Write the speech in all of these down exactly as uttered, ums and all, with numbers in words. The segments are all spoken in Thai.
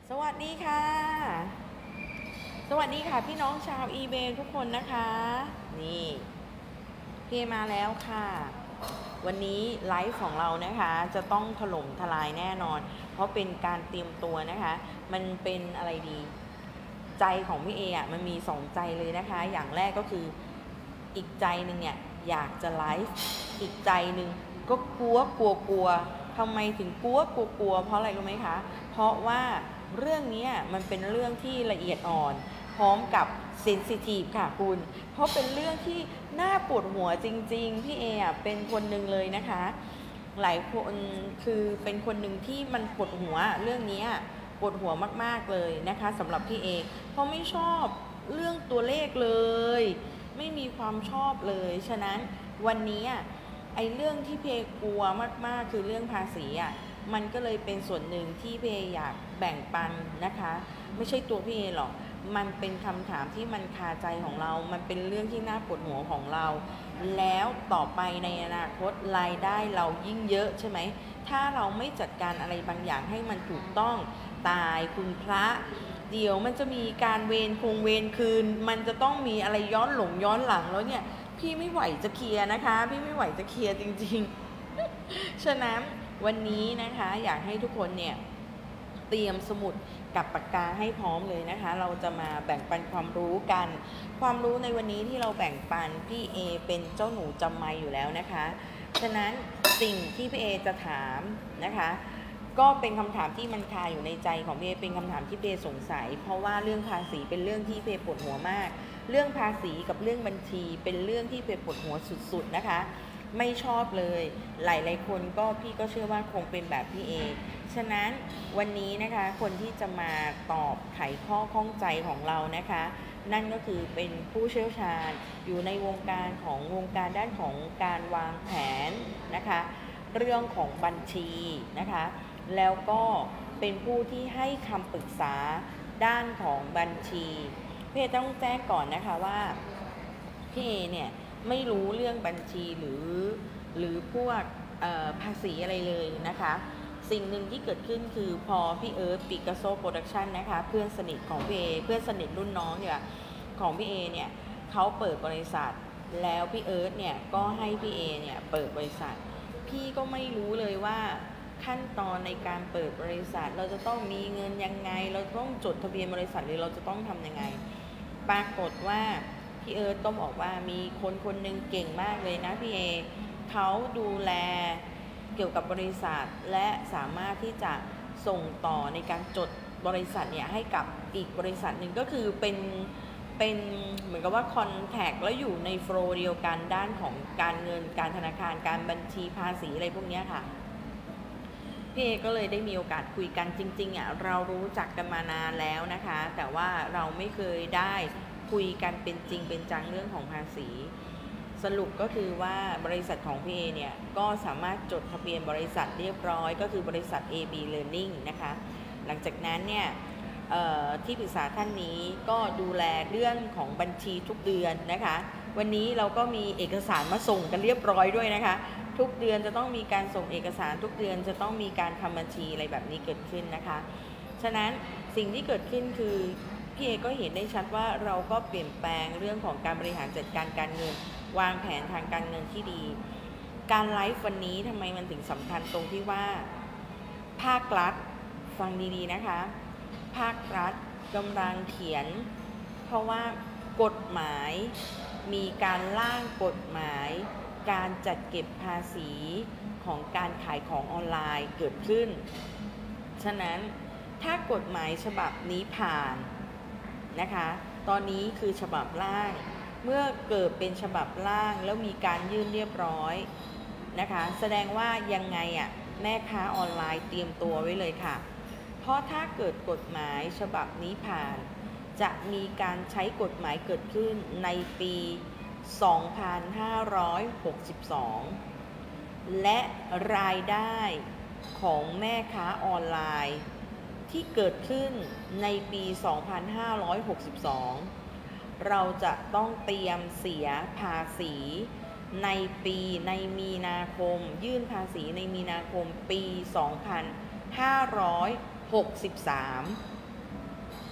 สวัสดีค่ะสวัสดีค่ะพี่น้องชาวอีเบทุกคนนะคะนี่เพมาแล้วค่ะวันนี้ไลฟ์ของเรานะคะจะต้องถล่มทลายแน่นอนเพราะเป็นการเตรียมตัวนะคะมันเป็นอะไรดีใจของพี่เออ่ะมันมีสองใจเลยนะคะอย่างแรกก็คืออีกใจหนึ่งเนี่ยอยากจะไลฟ์อีกใจหนึ่งก็กลัวกลัวกลัวทำไมถึงกลัวกลัวกลัวเพราะอะไรรู้ไหมคะเพราะว่าเรื่องนี้มันเป็นเรื่องที่ละเอียดอ่อนพร้อมกับเซนซิทีฟค่ะคุณเพราะเป็นเรื่องที่น่าปวดหัวจริงๆพี่เออ่ะเป็นคนหนึ่งเลยนะคะหลายคนคือเป็นคนหนึ่งที่มันปวดหัวเรื่องนี้ปวดหัวมากๆเลยนะคะสำหรับพี่เอเพราะไม่ชอบเรื่องตัวเลขเลยไม่มีความชอบเลยฉะนั้นวันนี้ไอ้เรื่องที่เพกลัวมากๆคือเรื่องภาษีอ่ะมันก็เลยเป็นส่วนหนึ่งที่เพอยากแบ่งปันนะคะไม่ใช่ตัวพี่เอหรอกมันเป็นคำถามที่มันคาใจของเรามันเป็นเรื่องที่น่าปวดหัวของเราแล้วต่อไปในอนาคตรายได้เรายิ่งเยอะใช่ไหมถ้าเราไม่จัดการอะไรบางอย่างให้มันถูกต้องตายคุณพระเดี๋ยวมันจะมีการเวรคงเวรคืนมันจะต้องมีอะไรย้อนหลงย้อนหลังแล้วเนี่ยพี่ไม่ไหวจะเคลียร์นะคะพี่ไม่ไหวจะเคลียร์จริงๆฉะนั้นวันนี้นะคะอยากให้ทุกคนเนี่ยเตรียมสมุดกับปากกาให้พร้อมเลยนะคะเราจะมาแบ่งปันความรู้กันความรู้ในวันนี้ที่เราแบ่งปันพี่เอเป็นเจ้าหนูจำไม่อยู่แล้วนะคะฉะนั้นสิ่งที่พี่เอจะถามนะคะก็เป็นคำถามที่มันคาอยู่ในใจของพี่เอเป็นคำถามที่พี่เอสงสัยเพราะว่าเรื่องภาษีเป็นเรื่องที่พี่เอปวดหัวมากเรื่องภาษีกับเรื่องบัญชีเป็นเรื่องที่พี่เอปวดหัวสุดๆนะคะไม่ชอบเลยหลายๆคนก็พี่ก็เชื่อว่าคงเป็นแบบพี่เอฉะนั้นวันนี้นะคะคนที่จะมาตอบไขข้อข้องใจของเรานะคะนั่นก็คือเป็นผู้เชี่ยวชาญอยู่ในวงการของวงการด้านของการวางแผนนะคะเรื่องของบัญชีนะคะแล้วก็เป็นผู้ที่ให้คำปรึกษาด้านของบัญชีพี่ต้องแจ้งก่อนนะคะว่าพี่เอเนี่ยไม่รู้เรื่องบัญชีหรือหรือพวกภาษีอะไรเลยนะคะสิ่งหนึ่งที่เกิดขึ้นคือพอพี่เอิร์ธปิกัสโซโปรดักชันนะคะเพื่อนสนิทของพี่เอเพื่อนสนิทรุ่นน้องเนี่ยของพี่เอเนี่ยเขาเปิดบริษัทแล้วพี่เอิร์ธเนี่ยก็ให้พี่เอเนี่ยเปิดบริษัทพี่ก็ไม่รู้เลยว่าขั้นตอนในการเปิดบริษัทเราจะต้องมีเงินยังไงเราต้องจดทะเบียนบริษัทหรือเราจะต้องทำยังไงปรากฏว่าพี่เอิร์ธก็บอกว่ามีคนคนหนึ่งเก่งมากเลยนะพี่เอเขาดูแลเกี่ยวกับบริษัทและสามารถที่จะส่งต่อในการจดบริษัทเนี่ยให้กับอีกบริษัทหนึ่งก็คือเป็นเป็นเหมือนกับว่าคอนแทคแล้วอยู่ในโฟลว์เดียวกันด้านของการเงินการธนาคารการบัญชีภาษีอะไรพวกนี้ค่ะพี่เอก็เลยได้มีโอกาสคุยกันจริงๆอ่ะเรารู้จักกันมานานแล้วนะคะแต่ว่าเราไม่เคยได้คุยกันเป็นจริงเป็นจังเรื่องของภาษีสรุปก็คือว่าบริษัทของพี่เอเนี่ยก็สามารถจดทะเบียนบริษัทเรียบร้อยก็คือบริษัท เอ บี Learning นะคะหลังจากนั้นเนี่ยที่ปรึกษาท่านนี้ก็ดูแลเรื่องของบัญชีทุกเดือนนะคะวันนี้เราก็มีเอกสารมาส่งกันเรียบร้อยด้วยนะคะทุกเดือนจะต้องมีการส่งเอกสารทุกเดือนจะต้องมีการทำบัญชีอะไรแบบนี้เกิดขึ้นนะคะฉะนั้นสิ่งที่เกิดขึ้นคือพี่เอก็เห็นได้ชัดว่าเราก็เปลี่ยนแปลงเรื่องของการบริหารจัดการการเงินวางแผนทางการเงินที่ดีการไลฟ์วันนี้ทำไมมันถึงสำคัญตรงที่ว่าภาครัฐฟังดีๆนะคะภาครัฐกำลังเขียนเพราะว่ากฎหมายมีการร่างกฎหมายการจัดเก็บภาษีของการขายของออนไลน์เกิดขึ้นฉะนั้นถ้ากฎหมายฉบับนี้ผ่านนะคะตอนนี้คือฉบับร่างเมื่อเกิดเป็นฉบับร่างแล้วมีการยื่นเรียบร้อยนะคะแสดงว่ายังไงอ่ะแม่ค้าออนไลน์เตรียมตัวไว้เลยค่ะเพราะถ้าเกิดกฎหมายฉบับนี้ผ่านจะมีการใช้กฎหมายเกิดขึ้นในปีสองพันห้าร้อยหกสิบสองและรายได้ของแม่ค้าออนไลน์ที่เกิดขึ้นในปีสองพันห้าร้อยหกสิบสองเราจะต้องเตรียมเสียภาษีในปีในมีนาคมยื่นภาษีในมีนาคมปีสองพันห้าร้อยหกสิบสาม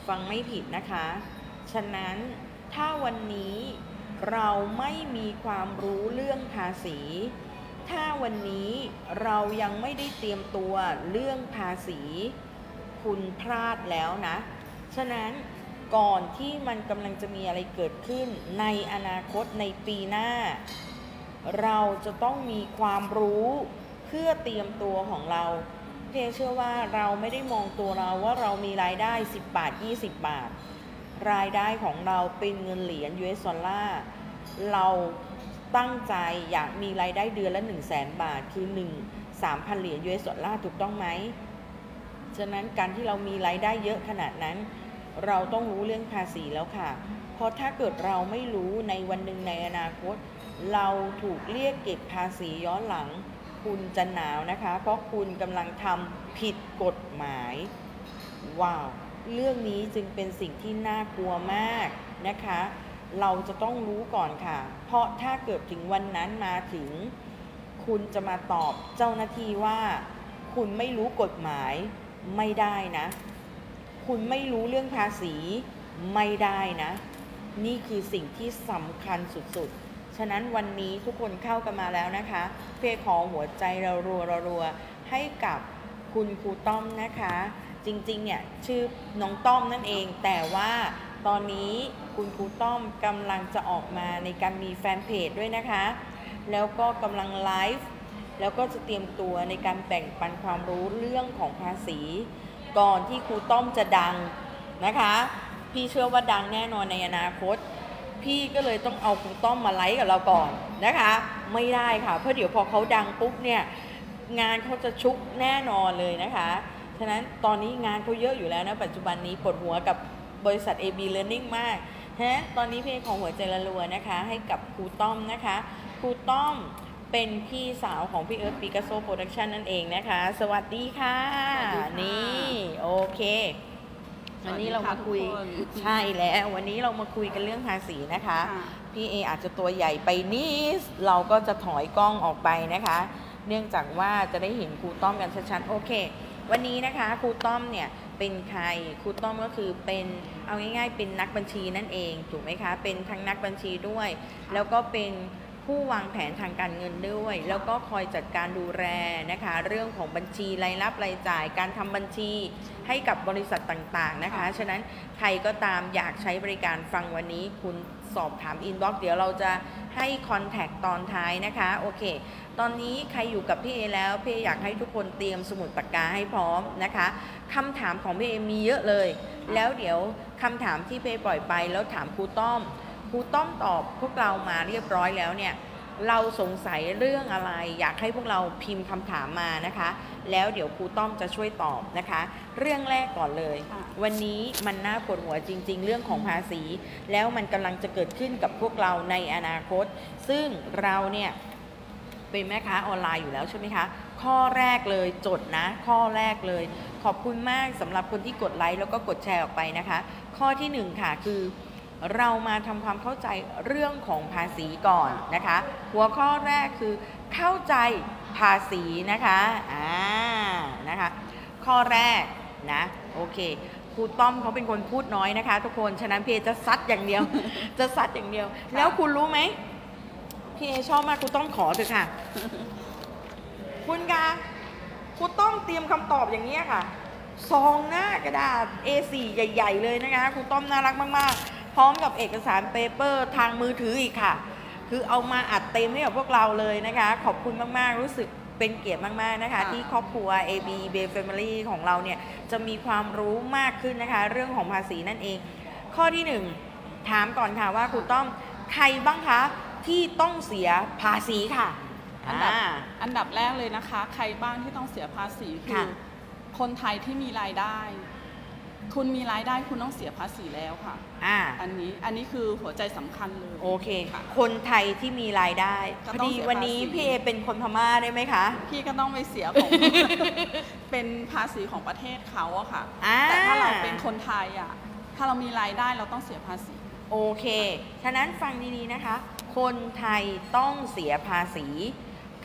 ฟังไม่ผิดนะคะฉะนั้นถ้าวันนี้เราไม่มีความรู้เรื่องภาษีถ้าวันนี้เรายังไม่ได้เตรียมตัวเรื่องภาษีคุณพลาดแล้วนะฉะนั้นก่อนที่มันกำลังจะมีอะไรเกิดขึ้นในอนาคตในปีหน้าเราจะต้องมีความรู้เพื่อเตรียมตัวของเราเพเชื่อว่าเราไม่ได้มองตัวเราว่าเรามีรายได้สิบบาทยี่สิบบาทรายได้ของเราเป็นเงินเหรียญ ยู เอส ดอลลาร์เราตั้งใจอยากมีรายได้เดือนละหนึ่งแสนบาทคือหนึ่ง สามพันเหรียญ ยู เอส ดอลลาร์ถูกต้องไหมฉะนั้นการที่เรามีรายได้เยอะขนาดนั้นเราต้องรู้เรื่องภาษีแล้วค่ะเพราะถ้าเกิดเราไม่รู้ในวันหนึ่งในอนาคตเราถูกเรียกเก็บภาษีย้อนหลังคุณจะหนาวนะคะเพราะคุณกำลังทำผิดกฎหมายว้าวเรื่องนี้จึงเป็นสิ่งที่น่ากลัวมากนะคะเราจะต้องรู้ก่อนค่ะเพราะถ้าเกิดถึงวันนั้นมาถึงคุณจะมาตอบเจ้าหน้าที่ว่าคุณไม่รู้กฎหมายไม่ได้นะคุณไม่รู้เรื่องภาษีไม่ได้นะนี่คือสิ่งที่สำคัญสุดๆฉะนั้นวันนี้ทุกคนเข้ากันมาแล้วนะคะเพื่อขอหัวใจเรารัวรัวให้กับคุณครูต้อมนะคะจริงๆเนี่ยชื่อน้องต้อมนั่นเองแต่ว่าตอนนี้คุณครูต้อมกำลังจะออกมาในการมีแฟนเพจด้วยนะคะแล้วก็กำลังไลฟ์แล้วก็จะเตรียมตัวในการแบ่งปันความรู้เรื่องของภาษีก่อนที่ครูต้อมจะดังนะคะพี่เชื่อว่าดังแน่นอนในอนาคตพี่ก็เลยต้องเอาครูต้อมมาไลฟ์กับเราก่อนนะคะไม่ได้ค่ะเพราะเดี๋ยวพอเขาดังปุ๊บเนี่ยงานเขาจะชุกแน่นอนเลยนะคะฉะนั้นตอนนี้งานเขาเยอะอยู่แล้วนะปัจจุบันนี้ปวดหัวกับบริษัท เอ บี Learning มากฮะตอนนี้พี่ของหัวใจละรัวนะคะให้กับครูต้อมนะคะครูต้อมเป็นพี่สาวของพี่เอิร์ธปิกัสโซโปรดักชันนั่นเองนะคะสวัสดีค่ะนี่โอเควันนี้เรามาคุยใช่แล้ววันนี้เรามาคุยกันเรื่องภาษีนะคะพี่เออาจจะตัวใหญ่ไปนิดเราก็จะถอยกล้องออกไปนะคะเนื่องจากว่าจะได้เห็นครูต้อมกันชัดๆโอเควันนี้นะคะครูต้อมเนี่ยเป็นใครครูต้อมก็คือเป็นเอาง่ายๆเป็นนักบัญชีนั่นเองถูกไหมคะเป็นทั้งนักบัญชีด้วยแล้วก็เป็นผู้วางแผนทางการเงินด้วยแล้วก็คอยจัดการดูแลนะคะเรื่องของบัญชีรายรับรายจ่ายการทำบัญชีให้กับบริษัทต่างๆนะคะฉะนั้นใครก็ตามอยากใช้บริการฟังวันนี้คุณสอบถามอินบ็อกซ์เดี๋ยวเราจะให้คอนแทคตอนท้ายนะคะโอเคตอนนี้ใครอยู่กับพี่เอแล้วพี่เออยากให้ทุกคนเตรียมสมุดปากกาให้พร้อมนะคะคำถามของพี่เอมีเยอะเลยแล้วเดี๋ยวคำถามที่พี่เอปล่อยไปแล้วถามครูต้อมครูต้อมตอบพวกเรามาเรียบร้อยแล้วเนี่ยเราสงสัยเรื่องอะไรอยากให้พวกเราพิมพ์คำถามมานะคะแล้วเดี๋ยวครูต้อมจะช่วยตอบนะคะเรื่องแรกก่อนเลยวันนี้มันน่าปวดหัวจริงๆเรื่องของภาษีแล้วมันกำลังจะเกิดขึ้นกับพวกเราในอนาคตซึ่งเราเนี่ยเป็นแม่ค้าออนไลน์อยู่แล้วใช่ไหมคะข้อแรกเลยจดนะข้อแรกเลยขอบคุณมากสำหรับคนที่กดไลค์แล้วก็กดแชร์ออกไปนะคะข้อที่หนึ่งค่ะคือเรามาทำความเข้าใจเรื่องของภาษีก่อนนะคะหัวข้อแรกคือเข้าใจภาษีนะคะอ่านะคะข้อแรกนะโอเคครูต้อมเขาเป็นคนพูดน้อยนะคะทุกคนฉะนั้นพี่เอจะซัดอย่างเดียว จะซัดอย่างเดียวแล้วคุณรู้ไหมพี่เอชอบมากครูต้อมขอเถอะค่ะ คุณคะครูต้อมเตรียมคำตอบอย่างนี้ค่ะซองหน้ากระดาษ เอ โฟร์ ใหญ่ๆเลยนะคะครูต้อมน่ารักมากๆพร้อมกับเอกสารเปเปอร์ทางมือถืออีกค่ะคือเอามาอัดเต็มให้กับพวกเราเลยนะคะขอบคุณมากๆรู้สึกเป็นเกียรติมากๆนะคะที่ครอบครัว เอ บี Bay Family ของเราเนี่ยจะมีความรู้มากขึ้นนะคะเรื่องของภาษีนั่นเองข้อที่หนึ่งถามก่อนค่ะว่าครูต้อมใครบ้างคะที่ต้องเสียภาษีค่ะอันดับอันดับแรกเลยนะคะใครบ้างที่ต้องเสียภาษีคือคนไทยที่มีรายได้คุณมีรายได้คุณต้องเสียภาษีแล้วค่ะอ่าอันนี้อันนี้คือหัวใจสำคัญเลยโอเคค่ะคนไทยที่มีรายได้พอดีวันนี้พี่เอเป็นคนพม่าได้ไหมคะพี่ก็ต้องไปเสียของ เป็นภาษีของประเทศเขาอะค่ะแต่ถ้าเราเป็นคนไทยอะถ้าเรามีรายได้เราต้องเสียภาษีโอเคฉะนั้นฟังดีๆนะคะคนไทยต้องเสียภาษี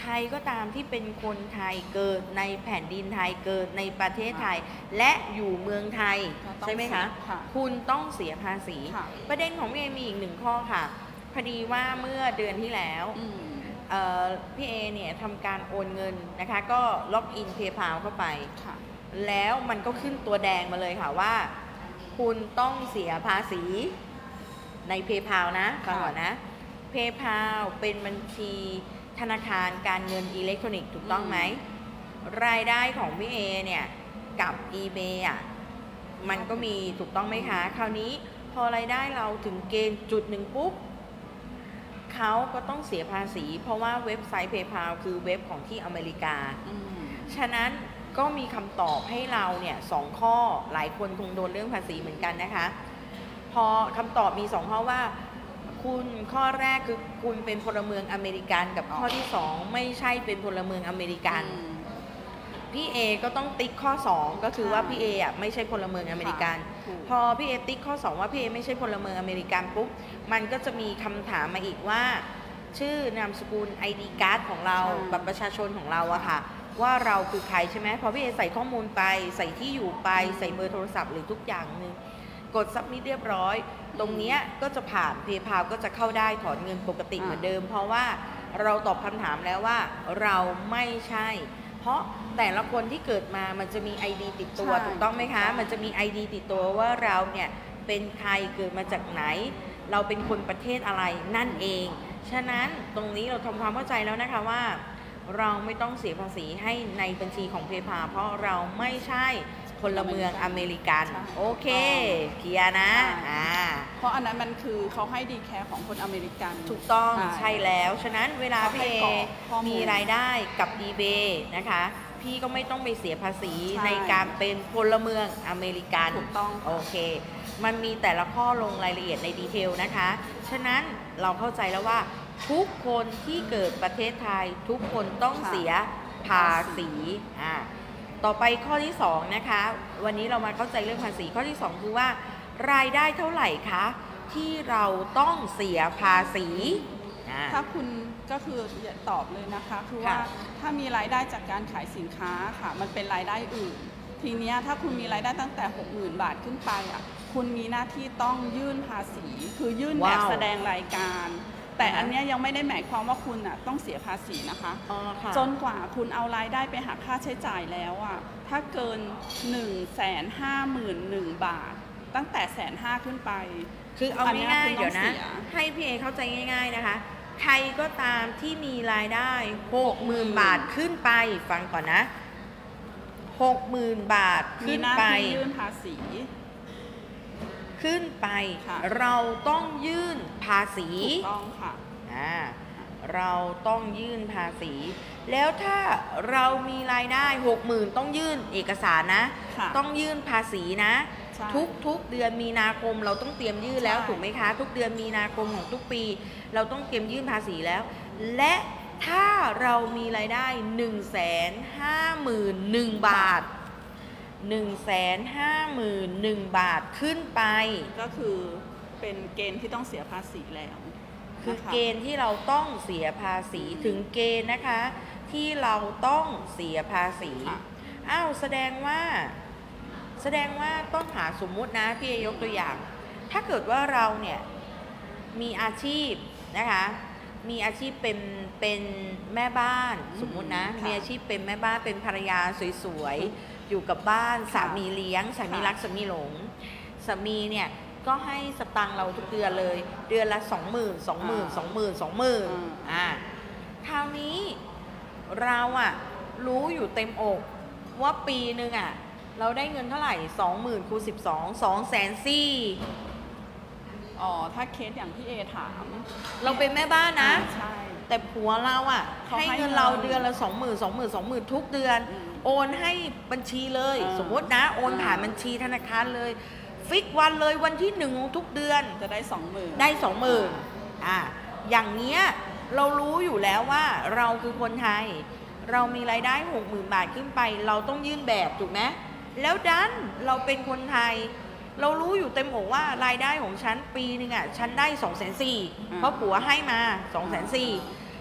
ใครก็ตามที่เป็นคนไทยเกิดในแผ่นดินไทยเกิดในประเทศไทยและอยู่เมืองไทยใช่ไหมคะคุณต้องเสียภาษีประเด็นของพี่เอมีอีกหนึ่งข้อค่ะพอดีว่าเมื่อเดือนที่แล้วพี่เอเนี่ยทำการโอนเงินนะคะก็ล็อกอิน PayPal เข้าไปแล้วมันก็ขึ้นตัวแดงมาเลยค่ะว่าคุณต้องเสียภาษีใน PayPal นะฟังก่อนนะ PayPal เป็นบัญชีธนาคารการเงินอิเล็กทรอนิกส์ถูกต้องไหมรายได้ของพี่เอเนี่ยกับ eBay อ่ะมันก็มีถูกต้องไหมคะคราวนี้พอรายได้เราถึงเกณฑ์จุดหนึ่งปุ๊บเขาก็ต้องเสียภาษีเพราะว่าเว็บไซต์ PayPal คือเว็บของที่อเมริกาฉะนั้นก็มีคำตอบให้เราเนี่ยสองข้อหลายคนคงโดนเรื่องภาษีเหมือนกันนะคะพอคำตอบมีสองข้อว่าคุณข้อแรกคือคุณเป็นพลเมืองอเมริกันกับข้อที่สองไม่ใช่เป็นพลเมืองอเมริกันพี่เอก็ต้องติ๊กข้อสองก็คือว่าพี่เออ่ะไม่ใช่พลเมืองอเมริกันพอพี่เอติ๊กข้อสองว่าพี่เอไม่ใช่พลเมืองอเมริกันปุ๊บมันก็จะมีคำถามมาอีกว่าชื่อนามสกุล ไอ ดี การ์ดของเราบัตรประชาชนของเราอะค่ะว่าเราคือใครใช่ไหมพอพี่เอใส่ข้อมูลไปใส่ที่อยู่ไปใส่เบอร์โทรศัพท์หรือทุกอย่างนึงกด submit เรียบร้อยตรงนี้ก็จะผ่าน PayPal ก็จะเข้าได้ถอนเงินปกติเหมือนเดิมเพราะว่าเราตอบคำถามแล้วว่าเราไม่ใช่เพราะแต่ละคนที่เกิดมามันจะมี ไอ ดี ติดตัวถูกต้องไหมคะมันจะมี ไอ ดี ติดตัวว่าเราเนี่ยเป็นใครเกิดมาจากไหนเราเป็นคนประเทศอะไรนั่นเองฉะนั้นตรงนี้เราทำความเข้าใจแล้วนะคะว่าเราไม่ต้องเสียภาษีให้ในบัญชีของ PayPal เพราะเราไม่ใช่พลเมืองอเมริกันโอเคเคลียร์นะอ่าเพราะอันนั้นมันคือเขาให้ดีแคร์ของคนอเมริกันถูกต้องใช่แล้วฉะนั้นเวลาพี่เอมีรายได้กับ eBay นะคะพี่ก็ไม่ต้องไปเสียภาษีในการเป็นพลเมืองอเมริกันถูกต้องโอเคมันมีแต่ละข้อลงรายละเอียดในดีเทลนะคะฉะนั้นเราเข้าใจแล้วว่าทุกคนที่เกิดประเทศไทยทุกคนต้องเสียภาษีอ่าต่อไปข้อที่สองนะคะวันนี้เรามาเข้าใจเรื่องภาษีข้อที่สองคือว่ารายได้เท่าไหร่คะที่เราต้องเสียภาษีถ้าคุณก็คือตอบเลยนะคะคือว่าถ้ามีรายได้จากการขายสินค้าค่ะมันเป็นรายได้อื่นทีนี้ถ้าคุณมีรายได้ตั้งแต่ หกหมื่น บาทขึ้นไปอ่ะคุณมีหน้าที่ต้องยื่นภาษีคือยื่นแบบแสดงรายการแต่อันนี้ยังไม่ได้หมายความว่าคุณอ่ะต้องเสียภาษีนะคะจนกว่าคุณเอารายได้ไปหักค่าใช้จ่ายแล้วอ่ะถ้าเกิน หนึ่งแสนห้าหมื่นหนึ่ง บาทตั้งแต่แสนห้าขึ้นไปคือเอาง่ายๆเดี๋ยวนะให้พี่เอเข้าใจง่ายๆนะคะใครก็ตามที่มีรายได้ หกหมื่น บาทขึ้นไปฟังก่อนนะ หกหมื่น บาทขึ้นไปยื่นภาษีขึ้นไปเราต้องยื่นภาษีถูกต้องค่ะอ่าเราต้องยื่นภาษีแล้วถ้าเรามีรายได้ หกหมื่น ต้องยื่นเอกสารนะต้องยื่นภาษีนะทุกทุกเดือนมีนาคมเราต้องเตรียมยื่นแล้วถูกไหมคะทุกเดือนมีนาคมของทุกปีเราต้องเตรียมยื่นภาษีแล้วและถ้าเรามีรายได้ หนึ่งแสนห้าหมื่นหนึ่ง บาท หนึ่งแสนห้าหมื่นหนึ่ง บาทขึ้นไปก็คือเป็นเกณฑ์ที่ต้องเสียภาษีแล้วคือเกณฑ์ที่เราต้องเสียภาษีถึงเกณฑ์นะคะที่เราต้องเสียภาษีอ้าวแสดงว่าแสดงว่าต้องหาสมมุตินะพี่ยกตัวอย่างถ้าเกิดว่าเราเนี่ยมีอาชีพนะคะมีอาชีพเป็นเป็นแม่บ้านสมมุตินะมีอาชีพเป็นแม่บ้านเป็นภรรยาสวยๆอยู่กับบ้านสามีเลี้ยงสามีรักสามีหลงสามีเนี่ยก็ให้สตังค์เราทุกเดือนเลยเดือนละสองหมื่นสองหมื่นสองหมื่นสองหมื่นอ่าคราวนี้เราอะรู้อยู่เต็มอกว่าปีหนึ่งอะเราได้เงินเท่าไหร่สองหมื่นคูณสิบสองสองแสนสี่อ๋อถ้าเคสอย่างที่เอถามเราเป็นแม่บ้านนะใช่แต่ผัวเราอะให้เงินเราเดือนละสองหมื่นสองหมื่นสองหมื่นทุกเดือนโอนให้บัญชีเลยสมมตินะโอนผ่านบัญชีธนาคารเลยฟิกวันเลยวันที่หนึ่งของทุกเดือนจะได้สองหมื่นได้สองหมื่นอ่ะอย่างเนี้ยเรารู้อยู่แล้วว่าเราคือคนไทยเรามีรายได้หกหมื่นบาทขึ้นไปเราต้องยื่นแบบถูกไหมแล้วดันเราเป็นคนไทยเรารู้อยู่เต็มอกว่ารายได้ของฉันปีนึงอ่ะฉันได้สองแสนสี่เพราะผัวให้มาสองแสนสี่ฉ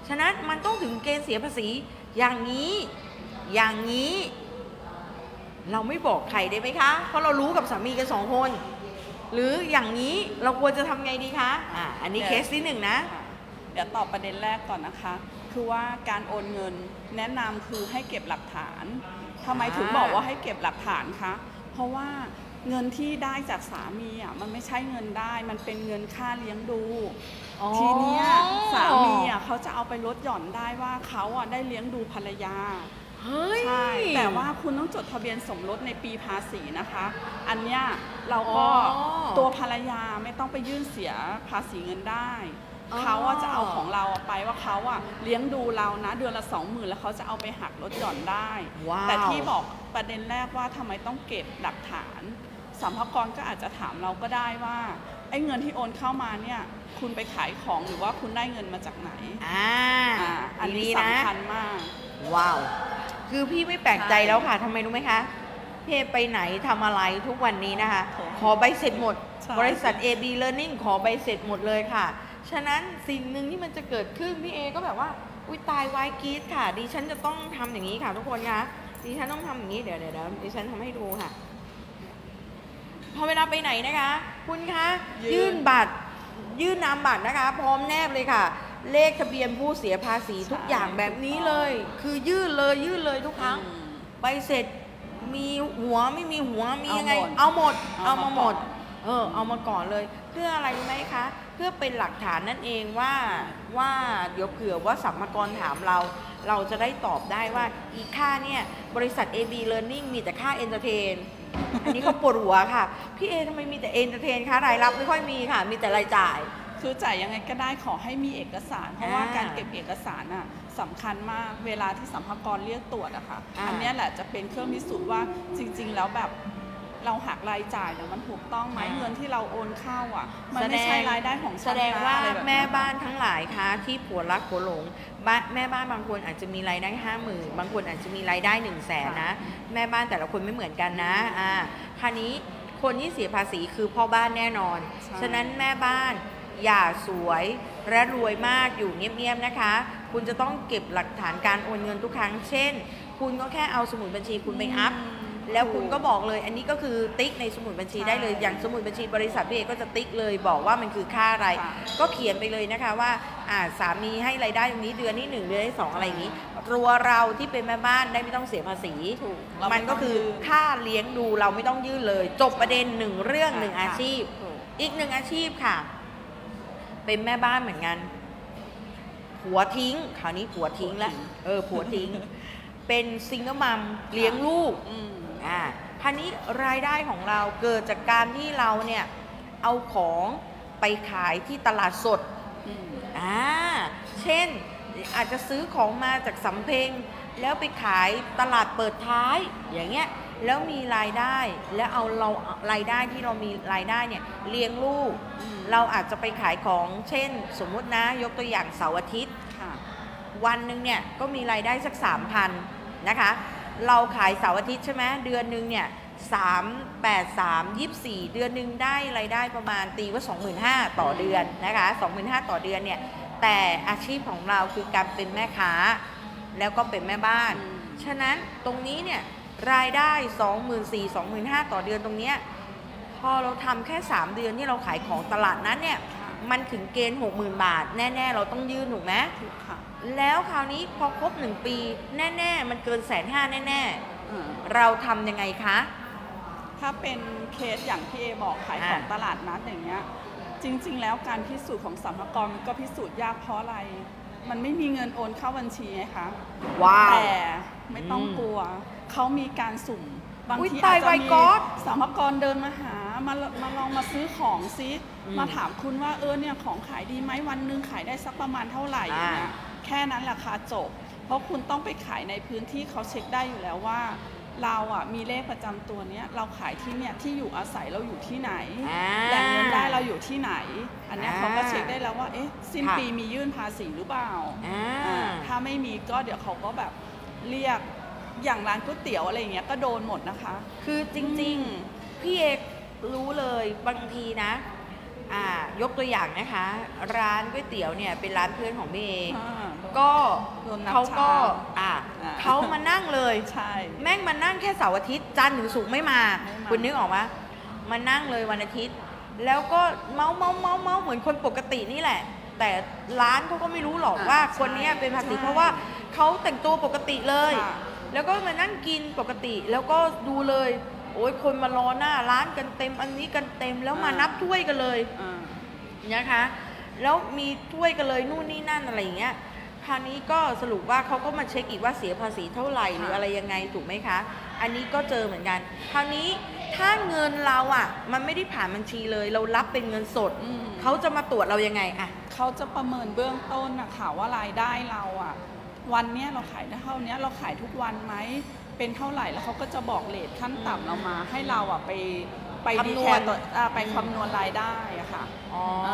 ฉะนั้นมันต้องถึงเกณฑ์เสียภาษีอย่างนี้อย่างนี้เราไม่บอกใครได้ไหมคะเพราะเรารู้กับสามีกันสองคนหรืออย่างนี้เราควรจะทำไงดีคะอ่าอันนี้เคสที่หนึ่งนะเดี๋ยวตอบประเด็นแรกก่อนนะคะคือว่าการโอนเงินแนะนำคือให้เก็บหลักฐานทำไมถึงบอกว่าให้เก็บหลักฐานคะเพราะว่าเงินที่ได้จากสามีอ่ะมันไม่ใช่เงินได้มันเป็นเงินค่าเลี้ยงดูทีเนี้ยสามีอ่ะเขาจะเอาไปลดหย่อนได้ว่าเขาอ่ะได้เลี้ยงดูภรรยาใช่แต่ว่าคุณต้องจดทะเบียนสมรสในปีภาษีนะคะอันเนี้ยเราก็ตัวภรรยาไม่ต้องไปยื่นเสียภาษีเงินได้เขาจะเอาของเราไปว่าเขาอะเลี้ยงดูเรานะเดือนละสองหมื่นแล้วเขาจะเอาไปหักลดหย่อนได้ wow. แต่ที่บอกประเด็นแรกว่าทำไมต้องเก็บหลักฐานสรรพากรก็อาจจะถามเราก็ได้ว่าไอ้เงินที่โอนเข้ามาเนี่ยคุณไปขายของหรือว่าคุณได้เงินมาจากไหนอ่าอันนี้สำคัญมากว้าวคือพี่ไม่แปลกใจแล้วค่ะทำไมรู้ไหมคะพี่ไปไหนทำอะไรทุกวันนี้นะคะขอใบเสร็จหมดบริษัท เอ บี Learning ขอใบเสร็จหมดเลยค่ะฉะนั้นสิ่งหนึ่งที่มันจะเกิดขึ้นพี่เอก็แบบว่าอุ้ยตายวายกรีดค่ะดิฉันจะต้องทำอย่างนี้ค่ะทุกคนคะดิฉันต้องทำอย่างนี้เดี๋ยวเดี๋ยวดิฉันทำให้ดูค่ะพอเวลาไปไหนนะคะคุณคะยื่นบัตรยื่นนามบัตรนะคะพร้อมแนบเลยค่ะเลขทะเบียนผู้เสียภาษีทุกอย่างแบบนี้เลยคือยื่นเลยยื่นเลยทุกครั้งใบเสร็จมีหัวไม่มีหัวมียังไงเอาหมดเอามาหมดเออเอามาก่อนเลยเพื่ออะไรรู้ไหมคะเพื่อเป็นหลักฐานนั่นเองว่าว่าเดี๋ยวเผื่อว่าสรรพากรถามเราเราจะได้ตอบได้ว่าอีค่าเนี่ยบริษัท เอ บี Learning มีแต่ค่าเอนเตอร์เทนอันนี้เขาปวดหัวค่ะพี่เอทำไมมีแต่เอนเตอร์เทนคะรายรับไม่ค่อยมีค่ะมีแต่รายจ่ายคือจ่ายยังไงก็ได้ขอให้มีเอกสารเพราะว่าการเก็บเอกสารน่ะสำคัญมากเวลาที่สรรพากรเรียกตรวจอะค่ะอันนี้แหละจะเป็นเครื่องพิสูจน์ว่าจริงๆแล้วแบบเราหักรายจ่ายเนี่ยมันถูกต้องไหมเงินที่เราโอนเข้าอ่ะมันไม่ใช่รายได้ของแสดงว่าแม่บ้านทั้งหลายคะที่ผัวรักผัวหลงแม่บ้านบางคนอาจจะมีรายได้ห้าหมื่นบางคนอาจจะมีรายได้หนึ่งแสนนะแม่บ้านแต่ละคนไม่เหมือนกันนะอ่าคราวนี้คนที่เสียภาษีคือพ่อบ้านแน่นอนฉะนั้นแม่บ้านอย่าสวยและรวยมากอยู่เงียบๆนะคะคุณจะต้องเก็บหลักฐานการโอนเงินทุกครั้งเช่นคุณก็แค่เอาสมุดบัญชีคุณไปอัพแล้วคุณก็บอกเลยอันนี้ก็คือติ๊กในสมุดบัญชีได้เลยอย่างสมุดบัญชีบริษัทพี่เอก็จะติ๊กเลยบอกว่ามันคือค่าอะไรก็เขียนไปเลยนะคะว่าอ่าสามีให้รายได้ตรงนี้เดือนที่หนึ่งเดือนที่สองอะไรอย่างนี้ตัวเราที่เป็นแม่บ้านได้ไม่ต้องเสียภาษีมันก็คือค่าเลี้ยงดูเราไม่ต้องยื่นเลยจบประเด็นหนึ่งเรื่องหนึ่งอาชีพอีกหนึ่งอาชีพค่ะเป็นแม่บ้านเหมือนกันผัวทิ้งคราวนี้ผัวทิ้งแล้วเออผัวทิ้งเป็นซิงเกิลมัมเลี้ยงลูกอ่าคราวนี้รายได้ของเราเกิดจากการที่เราเนี่ยเอาของไปขายที่ตลาดสดอ่าเช่นอาจจะซื้อของมาจากสำเพ็งแล้วไปขายตลาดเปิดท้ายอย่างเงี้ยแล้วมีรายได้แล้วเอาเรารายได้ที่เรามีรายได้เนี่ยเลี้ยงลูกเราอาจจะไปขายของเช่นสมมุตินะยกตัวอย่างเสาร์อาทิตย์วันหนึ่งเนี่ยก็มีรายได้สัก สามพัน นะคะเราขายเสาร์อาทิตย์ใช่ไหมเดือนหนึ่งเนี่ยสาม แปด สาม ยี่สิบสี่เดือนหนึ่งได้รายได้ประมาณตีว่า สองหมื่นห้าพัน ต่อเดือนนะคะ สองหมื่นห้าพัน ต่อเดือนเนี่ยแต่อาชีพของเราคือการเป็นแม่ค้าแล้วก็เป็นแม่บ้านฉะนั้นตรงนี้เนี่ยรายได้ สองหมื่นสี่พัน สองหมื่นห้าพัน ต่อเดือนตรงเนี้ยพอเราทำแค่สามเดือนที่เราขายของตลาดนั้นเนี่ยมันถึงเกณฑ์ หกหมื่น บาทแน่ๆเราต้องยื่นถูกไหมแล้วคราวนี้พอครบหนึ่งปีแน่ๆมันเกินแสนห้าแน่ๆเราทำยังไงคะถ้าเป็นเคสอย่างที่เอบอกขายของตลาดนัดอย่างเงี้ยจริงๆแล้วการพิสูจน์ของสรรพากรมันก็พิสูจน์ยากเพราะอะไรมันไม่มีเงินโอนเข้าบัญชีไงคะแต่ไม่ต้องกลัวเขามีการสุ่มบางทีอาจจะมีสรรพากรเดินมาหามามาลองมาซื้อของซิมาถามคุณว่าเออเนี่ยของขายดีไหมวันนึงขายได้สักประมาณเท่าไหร่อย่างเงี้ยแค่นั้นราคาจบเพราะคุณต้องไปขายในพื้นที่เขาเช็คได้อยู่แล้วว่าเราอ่ะมีเลขประจำตัวเนี้ยเราขายที่เนี่ยที่อยู่อาศัยเราอยู่ที่ไหนแหล่งเงินได้เราอยู่ที่ไหนอันนี้เขาก็เช็คได้แล้วว่าเอ๊ะสิ้นปีมียื่นภาษีหรือเปล่าถ้าไม่มีก็เดี๋ยวเขาก็แบบเรียกอย่างร้านก๋วยเตี๋ยวอะไรอย่างเงี้ยก็โดนหมดนะคะคือจริงๆพี่เอกรู้เลยบางทีนะอ่ายกตัวอย่างนะคะร้านก๋วยเตี๋ยวเนี่ยเป็นร้านเพื่อนของพี่เอกก็โดนนับเขาก็ชาอ่ะอ่าเขามานั่งเลยใช่แม่งมานั่งแค่เสาร์อาทิตย์จันทร์ถึงศุกร์ไม่มาไม่มาคุณนึกออกไหมมานั่งเลยวันอาทิตย์ แล้วก็เมาเมาเมาเมาเหมือนคนปกตินี่แหละ แต่ร้านเขาก็ไม่รู้หรอกว่าคนนี้เป็นภาษีเพราะว่าเขาแต่งตัวปกติเลยค่ะแล้วก็มานั่งกินปกติ แล้วก็ดูเลย โอ้ยคนมารอหน้าร้านกันเต็มอันนี้กันเต็มแล้วมานับถ้วยกันเลยอ่านะคะ แล้วมีถ้วยกันเลยนู่นนี่นั่นอะไรอย่างเงี้ยคราวนี้ก็สรุปว่าเขาก็มาเช็คอีกว่าเสียภาษีเท่าไหร่หรืออะไรยังไงถูกไหมคะ อันนี้ก็เจอเหมือนกัน คราวนี้ถ้าเงินเราอ่ะมันไม่ได้ผ่านบัญชีเลย เรารับเป็นเงินสดอืมเขาจะมาตรวจเรายังไงอะเขาจะประเมินเบื้องต้นนะคะว่ารายได้เราอ่ะวันเนี้ยเราขายได้เท่านี้เราขายทุกวันไหมเป็นเท่าไหร่แล้วเขาก็จะบอกเรทขั้นต่ำเรามาให้เราอ่ะไปไปดีแคร์ตัวอ่าไปคำนวณรายได้อะค่ะอ๋ออา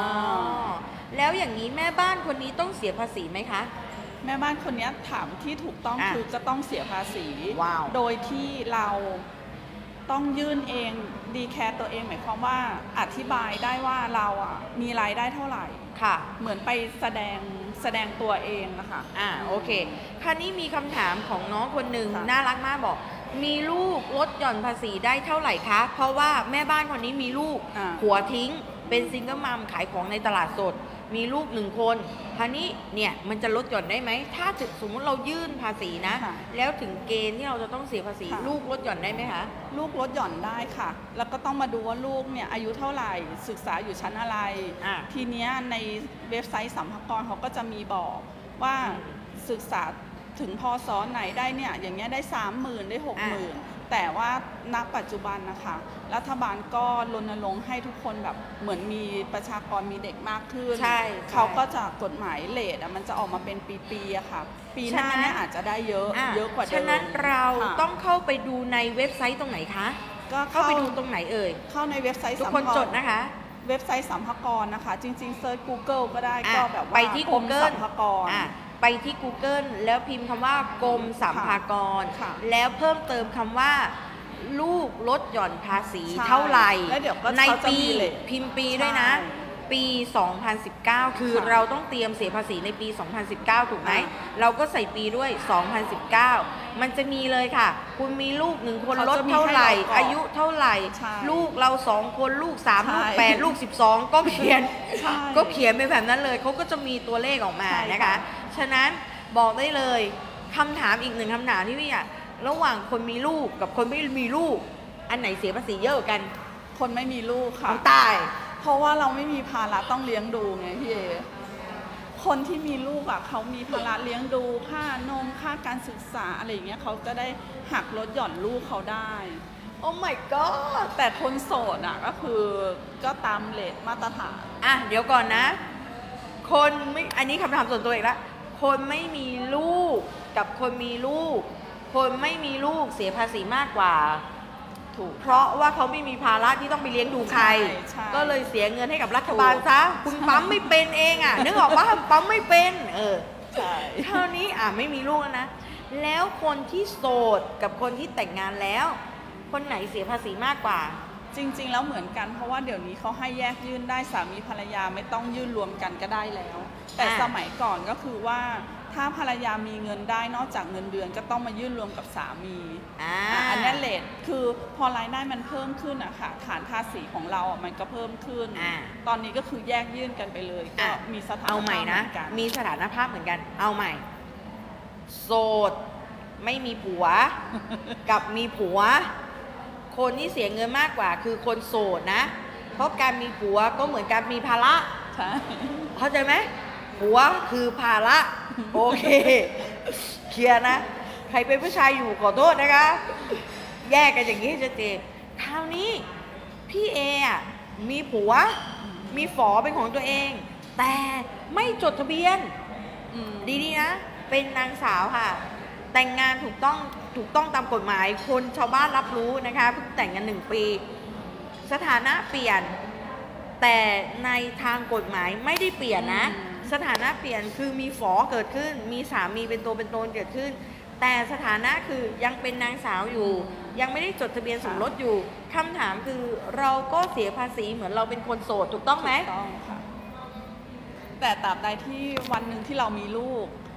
แล้วอย่างนี้แม่บ้านคนนี้ต้องเสียภาษีไหมคะแม่บ้านคนเนี้ยถามที่ถูกต้องอ่ะคือจะต้องเสียภาษีว้าวโดยที่เราต้องยื่นเองดีแคร์ตัวเองหมายความว่าอธิบายได้ว่าเราอ่ะมีรายได้เท่าไหร่ค่ะเหมือนไปแสดงแสดงตัวเองนะคะอ่าโอเค คราวนี้มีคำถามของน้องคนหนึ่งค่ะน่ารักมากบอก มีลูกลดหย่อนภาษีได้เท่าไหร่คะ เพราะว่าแม่บ้านคนนี้มีลูกอ่าหัวทิ้งเป็นซิงเกิลมัมขายของในตลาดสด มีลูกหนึ่งคนคราวนี้เนี่ยมันจะลดหย่อนได้ไหม ถ้าถึงสมมติเรายื่นภาษีนะค่ะแล้วถึงเกณฑ์ที่เราจะต้องเสียภาษีค่ะลูกลดหย่อนได้ไหมคะลูกลดหย่อนได้ค่ะ แล้วก็ต้องมาดูว่าลูกเนี่ยอายุเท่าไหร่ ศึกษาอยู่ชั้นอะไรอ่ะทีเนี้ยในเว็บไซต์สัมภากรเขาก็จะมีบอกว่าอืมศึกษาถึงพศไหนได้เนี่ยอย่างเงี้ยได้สามหมื่นได้หกหมื่นแต่ว่าณปัจจุบันนะคะรัฐบาลก็รณรงค์ให้ทุกคนแบบเหมือนมีประชากรมีเด็กมากขึ้นใช่เขาก็จะกฎหมายเลทอะมันจะออกมาเป็นปีๆอะค่ะ ปีหน้าเนี่ยอาจจะได้เยอะอ่ะเยอะกว่าเดิมฉะนั้นเราค่ะต้องเข้าไปดูในเว็บไซต์ตรงไหนคะก็เข้าไปดูตรงไหนเอ่ยเข้าในเว็บไซต์ทุกสัมคนภาจรดนะคะเว็บไซต์สัมภากรนะคะ จริงๆเซิร์ช Google ก็ได้อ่ะก็แบบว่าไปที่กรม Google สัมภากรอ่ะไปที่ Google แล้วพิมพ์คำว่ากรมสัมภากรค่ะแล้วเพิ่มเติมคำว่า ลูกลดหย่อนภาษีใช่เท่าไหร่แล้วเดี๋ยวก็ในเขาจะปีมีเลทพิมพ์ปีด้วยนะใช่ปี สองพันสิบเก้า คือค่ะเราต้องเตรียมเสียภาษีในปี สองพันสิบเก้า ถูกไหมอ่ะเราก็ใส่ปีด้วย สองพันสิบเก้า มันจะมีเลยค่ะ คุณมีลูกหนึ่งคนลดเท่าไหร่ อายุเท่าไหร่ใช่ลูกเราสองคนลูกสามใช่ลูกแปดลูกสิบสองก็เขียนใช่ก็เขียนไปแบบนั้นเลย เขาก็จะมีตัวเลขออกมาใช่นะคะค่ะฉะนั้นบอกได้เลยคำถามอีกหนึ่งคำถามที่พี่อยากระหว่างคนมีลูกกับคนไม่มีลูก อันไหนเสียภาษีเยอะกว่ากันคนไม่มีลูกค่ะเอาตายเพราะว่าเราไม่มีภาระต้องเลี้ยงดูไงพี่เอ คนที่มีลูกอ่ะเขามีภาระเลี้ยงดูค่านมค่าการศึกษาอะไรอย่างเงี้ยเขาจะได้หักลดหย่อนลูกเขาได้โอ้ my god แต่คนโสดอ่ะก็คือก็ตามเรทมาตรฐานอ่ะเดี๋ยวก่อนนะ คนไม่อันนี้คำถามส่วนตัวอีกแล้วคนไม่มีลูกกับคนมีลูก คนไม่มีลูกเสียภาษีมากกว่าถูกเพราะว่าเขาไม่มีภาระที่ต้องไปเลี้ยงดูใครใช่ใช่ก็เลยเสียเงินให้กับรัฐบาลถูกซะ คุณปั๊มไม่เป็นเองอ่ะ นึกออกว่าปั๊มไม่เป็น เออใช่เท่านี้อ่ะไม่มีลูกแล้วนะ แล้วคนที่โสดกับคนที่แต่งงานแล้ว คนไหนเสียภาษีมากกว่าจริง ๆ แล้วเหมือนกันเพราะว่าเดี๋ยวนี้เขาให้แยกยื่นได้สามีภรรยาไม่ต้องยื่นรวมกันก็ได้แล้ว แต่อ่าสมัยก่อนก็คือว่าถ้าภรรยามีเงินได้นอกจากเงินเดือนก็ต้องมายื่นรวมกับสามีอ่าอ่ะอันนี้เลทคือพอรายได้มันเพิ่มขึ้นอะค่ะฐานภาษีของเราอ่ะมันก็เพิ่มขึ้นอ่าตอนนี้ก็คือแยกยื่นกันไปเลยก็อ่ะมีสถานะเอาใหม่นะเหอกัมีสถานภาพเหมือนกัน เอาใหม่ โสด ไม่มีผัว กับมีผัว คนที่เสียเงินมากกว่า คือคนโสดนะ เพราะการมีผัวก็เหมือนการมีภาระใช่เข้าใจไหมผัวคือภาระ โอเค เคลียร์นะ ใครเป็นผู้ชายอยู่ขอโทษนะคะ แยกกันอย่างนี้จะเจนคราวนี้ พี่เออ่ะมีผัว มีฝอเป็นของตัวเอง แต่ไม่จดทะเบียนอืมดีๆนะ เป็นนางสาวค่ะ แต่งงานถูกต้องถูกต้องตามกฎหมาย คนชาวบ้านรับรู้นะคะเพิ่งแต่งกันหนึ่งปี สถานะเปลี่ยน แต่ในทางกฎหมายไม่ได้เปลี่ยนนะอืมสถานะเปลี่ยนคือมีฝอเกิดขึ้น มีสามีเป็นตัวเป็นตนเกิดขึ้น แต่สถานะคือยังเป็นนางสาวอยู่ ยังไม่ได้จดทะเบียนสมรสอยู่คำถามคือเราก็เสียภาษีเหมือนเราเป็นคนโสดถูกต้องไหมถูกต้องค่ะ แต่ตราบใดที่วันหนึ่งที่เรามีลูก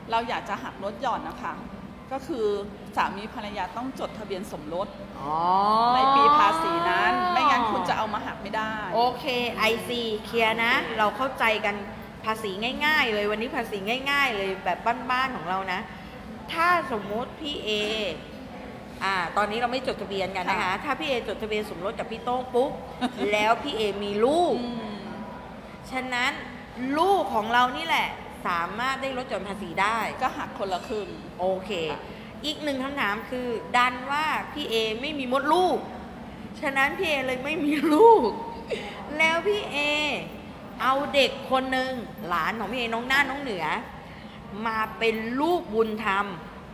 เราอยากจะหักลดหย่อนนะคะก็คือสามีภรรยาต้องจดทะเบียนสมรสในปีภาษีนั้นไม่งั้นคุณจะเอามาหักไม่ได้โอเค ไอ ซี เคลียร์นะเราเข้าใจกันภาษีง่ายๆเลยวันนี้ภาษีง่ายๆเลยแบบบ้านๆของเรานะถ้าสมมติพี่เออ่าตอนนี้เราไม่จดทะเบียนกันนะคะถ้าพี่เอจดทะเบียนสมรสกับพี่โต้งปุ๊บ แล้วพี่เอมีลูกฉะนั้นลูกของเรานี่แหละสามารถได้ลดหย่อนภาษีได้ก็หักคนละครึ่งโอเคอีกหนึ่งคำถามคือดันว่าพี่เอไม่มีมดลูกฉะนั้นพี่เอเลยไม่มีลูกแล้วพี่เอเอาเด็กคนหนึ่งหลานของพี่เอน้องหน้าน้องเหนือมาเป็นลูกบุญธรรม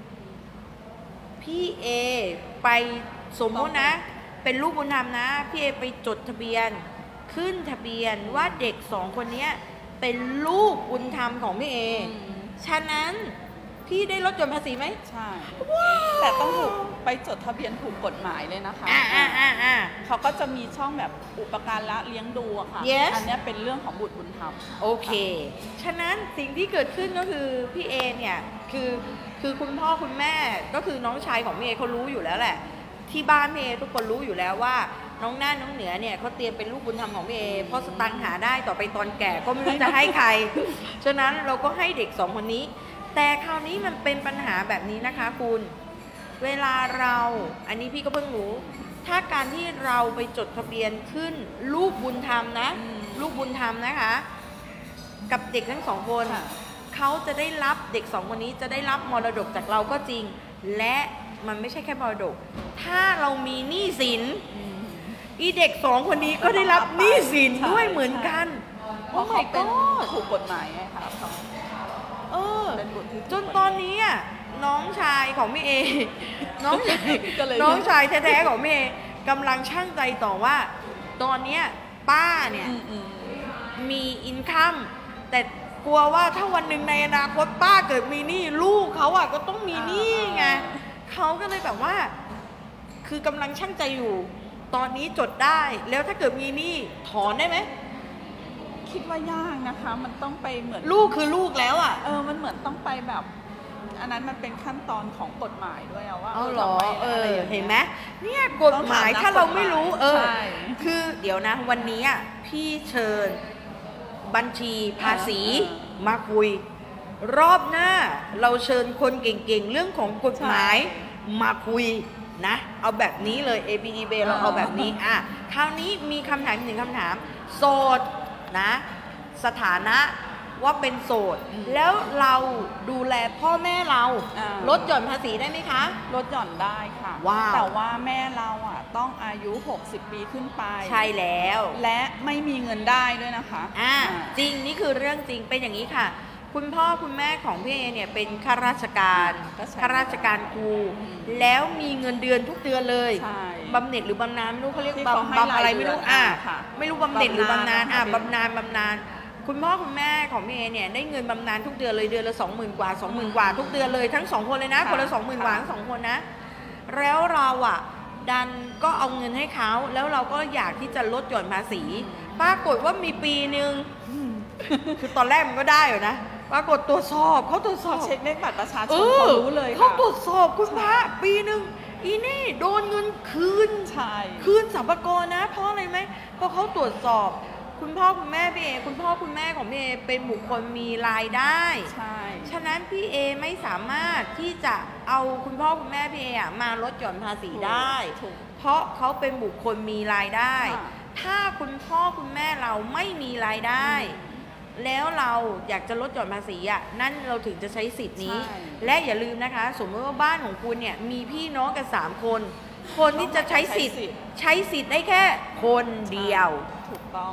พี่เอไปสมมตินะเป็นลูกบุญธรรมนะพี่เอไปจดทะเบียนขึ้นทะเบียนว่าเด็กสองคนนี้เป็นลูกบุญธรรมของพี่เอฉะนั้นพี่ได้ลดหย่อนภาษีไหมใช่แต่ต้องถูกไปจดทะเบียนถูกกฎหมายเลยนะคะอ่าอ่าอ่าอ่าเขาก็จะมีช่องแบบอุปการะเลี้ยงดูค่ะ yes. อันนี้เป็นเรื่องของบุตรบุญธรรมโอเคฉะนั้นสิ่งที่เกิดขึ้นก็คือพี่เอเนี่ยคือคือคุณพ่อคุณแม่ก็คือน้องชายของพี่เอเขารู้อยู่แล้วแหละที่บ้านพี่เอทุกคนรู้อยู่แล้วว่าน้องหน้าน้องเหนือเนี่ยเขาเตรียมเป็นลูกบุญธรรมของพี่เอเพราะสตังค์หาได้ต่อไปตอนแก่ก็ไม่รู้จะให้ใครฉะนั้นเราก็ให้เด็กสองคนนี้แต่คราวนี้มันเป็นปัญหาแบบนี้นะคะคุณเวลาเราอันนี้พี่ก็เพิ่งรู้ถ้าการที่เราไปจดทะเบียนขึ้นลูกบุญธรรมนะลูกบุญธรรมนะคะกับเด็กทั้งสองคนเขาจะได้รับเด็กสองคนนี้จะได้รับมรดกจากเราก็จริงและมันไม่ใช่แค่มรดกถ้าเรามีหนี้สินอีเด็กสองคนนี้ก็ได้รับหนี้สินด้วยเหมือนกันเพราะเขาเป็นถูกกฎหมายไงคะเออจนตอนนี้อ่ะน้องชายของพี่เอน้องชายน้องชายแท้ๆของพี่เอกำลังช่างใจต่อว่าตอนนี้ป้าเนี่ยมีอินคัมแต่กลัวว่าถ้าวันหนึ่งในอนาคตป้าเกิดมีหนี้ลูกเขาอ่ะก็ต้องมีหนี้ไงเขาก็เลยแบบว่าคือกำลังช่างใจอยู่ตอนนี้จดได้แล้วถ้าเกิดมีหนี้ถอนได้ไหมคิดว่ายากนะคะมันต้องไปเหมือนลูกคือลูกแล้วอ่ะเออมันเหมือนต้องไปแบบอันนั้นมันเป็นขั้นตอนของกฎหมายด้วยว่าเออหรอเออเห็นไหมเนี่ยกฎหมายถ้าเราไม่รู้เออคือเดี๋ยวนะวันนี้พี่เชิญบัญชีภาษีมาคุยรอบหน้าเราเชิญคนเก่งๆเรื่องของกฎหมายมาคุยนะเอาแบบนี้เลย เอ บี อี บี เราเอาแบบนี้อ่ะคราวนี้มีคำถามหนึ่งคำถามโสดนะสถานะว่าเป็นโสดแล้วเราดูแลพ่อแม่เราลดหย่อนภาษีได้ไหมคะลดหย่อนได้ค่ะแต่ว่าแม่เราอ่ะต้องอายุหกสิบปีขึ้นไปใช่แล้วและไม่มีเงินได้ด้วยนะคะอ่าจริงนี่คือเรื่องจริงเป็นอย่างนี้ค่ะคุณพ่อคุณแม่ของพี่เอเนี่ยเป็นข้าราชการข้าราชการครูแล้วมีเงินเดือนทุกเดือนเลยบำเหน็จหรือบำนาญไม่รู้เขาเรียกบำบำอะไรไม่รู้อ่ะไม่รู้บำเหน็จหรือบำนาญอ่ะบำนาญบำนาญคุณพ่อคุณแม่ของพี่เอเนี่ยได้เงินบำนาญทุกเดือนเลยเดือนละสองหมื่นกว่าสองหมื่นกว่าทุกเดือนเลยทั้งสองคนเลยนะคนละสองหมื่นกว่าทั้งสองคนนะแล้วเราอ่ะดันก็เอาเงินให้เขาแล้วเราก็อยากที่จะลดหย่อนภาษีปรากฏว่ามีปีหนึ่งคือตอนแรกมันก็ได้อยู่นะปรากฏตรวจสอบเขาตรวจสอบเช็คเลขบัตรประชาชนเขารู้เลยเขาตรวจสอบคุณพระปีหนึ่งอีนี่โดนเงินคืนใช่คืนสรรพากรนะเพราะอะไรไหมเพราะเขาตรวจสอบคุณพ่อคุณแม่พี่เอคุณพ่อคุณแม่ของพี่เอเป็นบุคคลมีรายได้ใช่ฉะนั้นพี่เอไม่สามารถที่จะเอาคุณพ่อคุณแม่พี่เอมาลดหย่อนภาษีได้เพราะเขาเป็นบุคคลมีรายได้ถ้าคุณพ่อคุณแม่เราไม่มีรายได้แล้วเราอยากจะลดหย่อนภาษีอ่ะนั่นเราถึงจะใช้สิทธิ์นี้และอย่าลืมนะคะสมมติว่าบ้านของคุณเนี่ยมีพี่น้องกันสามคนคนที่จะใช้สิทธิ์ใช้สิทธิ์ได้แค่คนเดียวถูกต้อง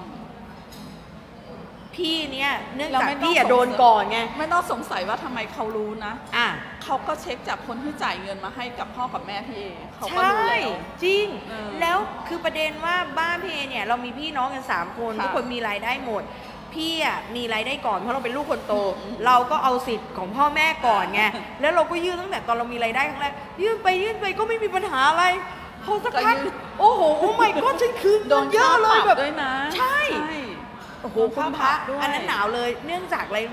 พี่เนี่ยเนื่องจากพี่อย่าโดนก่อนไงไม่ต้องสงสัยว่าทำไมเขารู้นะอ่ะเขาก็เช็คจากคนที่จ่ายเงินมาให้กับพ่อกับแม่พี่เอเขาก็รู้แล้วจริงแล้วคือประเด็นว่าบ้านพี่เอเนี่ยเรามีพี่น้องกันสามคนทุกคนมีรายได้หมดพี่อ่ะมีรายได้ก่อนเพราะเราเป็นลูกคนโตเราก็เอาสิทธิ์ของพ่อแม่ก่อนไงแล้วเราก็ยื่นตั้งแต่ตอนเรามีรายได้ครั้งแรกยื่นไปยื่นไปก็ไม่มีปัญหาอะไรพอสักพักโอ้โหโอ้ไม่ก็ฉันคืนโดนเยอะเลยแบบด้วยนะใช่โอ้โหคุณพระอันนั้นหนาวเลยเนื่องจากอะไรไหม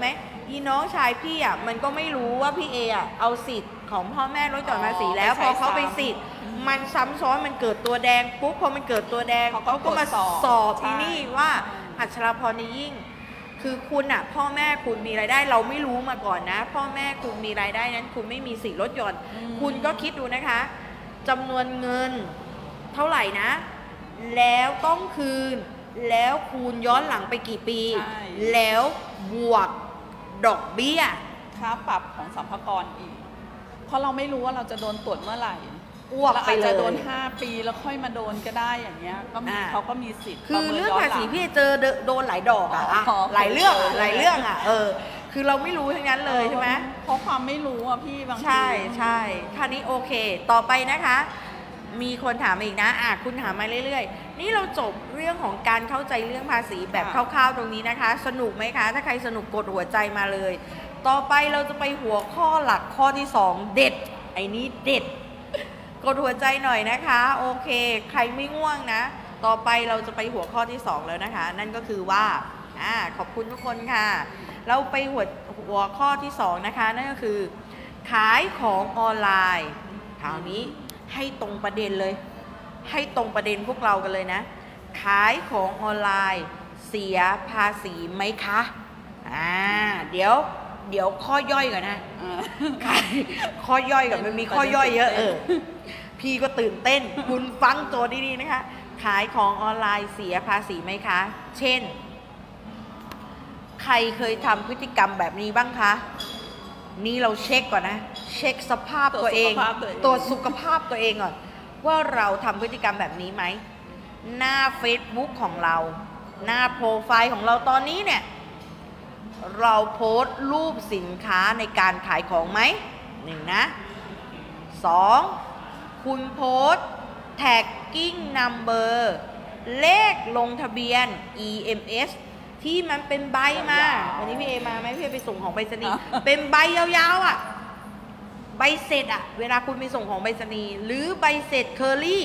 อีน้องชายพี่อ่ะมันก็ไม่รู้ว่าพี่เออ่ะเอาสิทธิ์ของพ่อแม่ลดหย่อนภาษีแล้วพอเขาไปสิทธิ์มันซ้ำซ้อนมันเกิดตัวแดงปุ๊บพอมันเกิดตัวแดงเขาก็มาสอบที่นี่ว่าอัชราพรนี่ยิ่งคือคุณอ่ะพ่อแม่คุณมีรายได้เราไม่รู้มาก่อนนะพ่อแม่คุณมีรายได้นั้นคุณไม่มีสิทธิ์ลดหย่อนคุณก็คิดดูนะคะจำนวนเงินเท่าไหร่นะแล้วต้องคืนแล้วคูณย้อนหลังไปกี่ปีแล้วบวกดอกเบี้ยค่าปรับของสรรพากรอีกเพราะเราไม่รู้ว่าเราจะโดนตรวจเมื่อไหร่อ้วกไปเลยจะโดนห้าปีแล้วค่อยมาโดนก็ได้อย่างเงี้ยก็เขาก็มีสิทธิ์คือเรื่องภาษีพี่เจอโดนหลายดอกอ่ะหลายเรื่องหลายเรื่องอ่ะเออคือเราไม่รู้ทั้งนั้นเลยใช่ไหมเพราะความไม่รู้อ่ะพี่บางทีใช่ใช่ท่านี้โอเคต่อไปนะคะมีคนถามอีกนะอ่ะคุณถามมาเรื่อยๆนี่เราจบเรื่องของการเข้าใจเรื่องภาษีแบบคร่าวๆตรงนี้นะคะสนุกไหมคะถ้าใครสนุกกดหัวใจมาเลยต่อไปเราจะไปหัวข้อหลักข้อที่สองเด็ดไอ้นี้เด็ดกดหัวใจหน่อยนะคะโอเคใครไม่ง่วงนะต่อไปเราจะไปหัวข้อที่สองแล้วนะคะนั่นก็คือว่าอ่าขอบคุณทุกคนค่ะเราไปหัวหัวข้อที่สองนะคะนั่นก็คือขายของออนไลน์คราวนี้ให้ตรงประเด็นเลยให้ตรงประเด็นพวกเรากันเลยนะขายของออนไลน์เสียภาษีไหมคะอ่าเดี๋ยวเดี๋ยวข้อย่อยก่อนนะขายข้อย่อยก่อนมันมีข้อย่อยเยอะเออพี่ก็ตื่นเต้นคุณฟังโจทย์ดีๆนะคะขายของออนไลน์เสียภาษีไหมคะเช่นใครเคยทำพฤติกรรมแบบนี้บ้างคะนี่เราเช็คก่อนนะเช็คสภาพตัวเองตรวจสุขภาพตัวเองก่อนว่าเราทำพฤติกรรมแบบนี้ไหมหน้า Facebook ของเราหน้าโปรไฟล์ของเราตอนนี้เนี่ยเราโพสต์รูปสินค้าในการขายของไหมหนึ่งนะสองคุณโพสต์ tagging number เลขลงทะเบียน อี เอ็ม เอส ที่มันเป็นใบมาวันนี้พี่เอมาไหมพี่เอไปส่งของไปรษณีย์เป็นใบยาวๆอ่ะใบเสร็จอ่ะเวลาคุณไปส่งของไปรษณีย์หรือใบเสร็จเคอรี่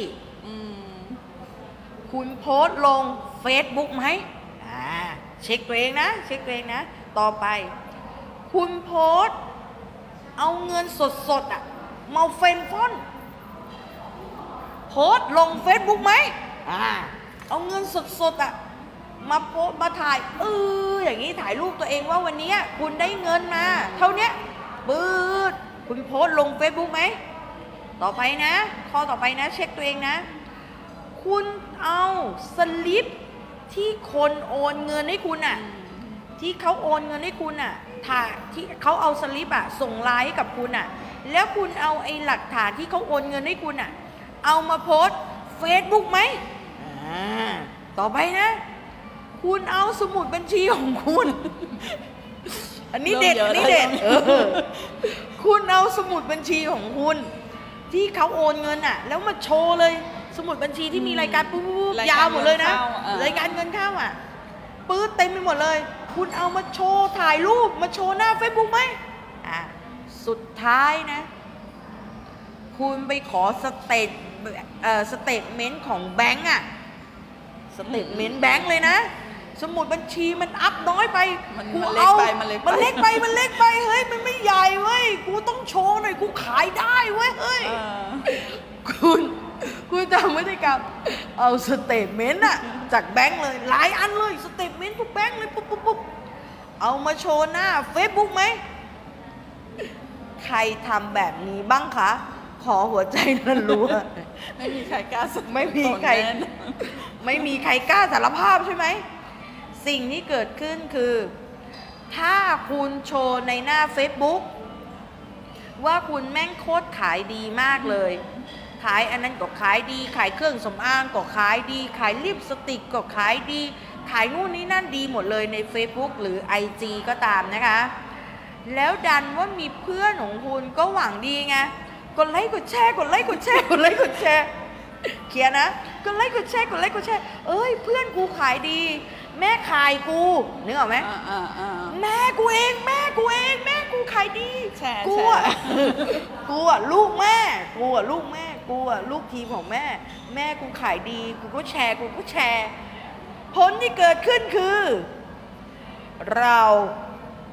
คุณโพสต์ลง Facebook ไหมอ่าเช็คตัวเองนะเช็คตัวเองนะต่อไปคุณโพสต์เอาเงินสดๆอ่ะมาเฟนฟอนโพสต์ลง Facebook ไหมอ่าเอาเงินสดๆอ่ะมาโพสมาถ่ายเอออย่างนี้ถ่ายรูปตัวเองว่าวันนี้คุณได้เงินมาเท่านี้ปื๊ดคุณโพสต์ลง Facebook ไหมต่อไปนะข้อต่อไปนะเช็คตัวเองนะคุณเอาสลิปที่คนโอนเงินให้คุณอ่ะที่เขาโอนเงินให้คุณอ่ะถ่ายที่เขาเอาสลิปอ่ะส่งไลน์ให้กับคุณอ่ะแล้วคุณเอาไอ้หลักฐานที่เขาโอนเงินให้คุณอ่ะเอามาโพสต์ Facebook ไหมอ่าต่อไปนะคุณเอาสมุดบัญชีของคุณอันนี้เด็ดอันนี้เด็ดเออคุณเอาสมุดบัญชีของคุณที่เขาโอนเงินอ่ะแล้วมาโชว์เลยสมุดบัญชีที่มีรายการปุ๊บยาวหมดเลยนะรายการเงินเข้าอ่ะปื๊ดเต็มไปหมดเลยคุณเอามาโชว์ถ่ายรูปมาโชว์หน้า Facebook ไหมอ่ะสุดท้ายนะคุณไปขอสเตทเอ่อสเตทเมนต์ของแบงก์อ่ะสเตทเมนต์แบงก์เลยนะสมุดบัญชีมันอัพน้อยไปกูเอามันเล็กไปมันเล็กไปมันเล็กไปเฮ้ยมันไม่ใหญ่เว้ยกูต้องโชว์หน่อยกูขายได้เว้ยเฮ้ยคุณคุณทำพฤติกรรมเอาสเตทเมนต์อะจากแบงก์เลยหลายอันเลยสเตทเมนต์ทุกแบงก์เลยปุ๊บปุ๊บปุ๊บเอามาโชว์หน้า Facebook ไหมใครทำแบบนี้บ้างคะขอหัวใจนั่นรู้ไม่มีใครกล้าไม่มีใครไม่มีใครกล้าสารภาพใช่ไหมสิ่งที่เกิดขึ้นคือถ้าคุณโชว์ในหน้า Facebook ว่าคุณแม่งโคตรขายดีมากเลยขายอันนั้นก็ขายดีขายเครื่องสำอางก็ขายดีขายลิปสติกก็ขายดีขายนู่นนี่นั่นดีหมดเลยใน Facebook หรือ ไอ จี ก็ตามนะคะแล้วดันว่ามีเพื่อนของคุณก็หวังดีไงกดไลค์กดแชร์กดไลค์กดแชร์กดไลค์กดแชร์เขียนนะกดไลค์กดแชร์กดไลค์กดแชร์เอ้ยเพื่อนกูขายดีแม่ขายกูนึกออกไหมแม่กูเองแม่กูเองแม่กูขายดีกูอ่ะกูอ่ะลูกแม่กูอ่ะลูกแม่กูอ่ะลูกทีมของแม่แม่กูขายดีกูก็แชร์กูก็แชร์ผลที่เกิดขึ้นคือเรา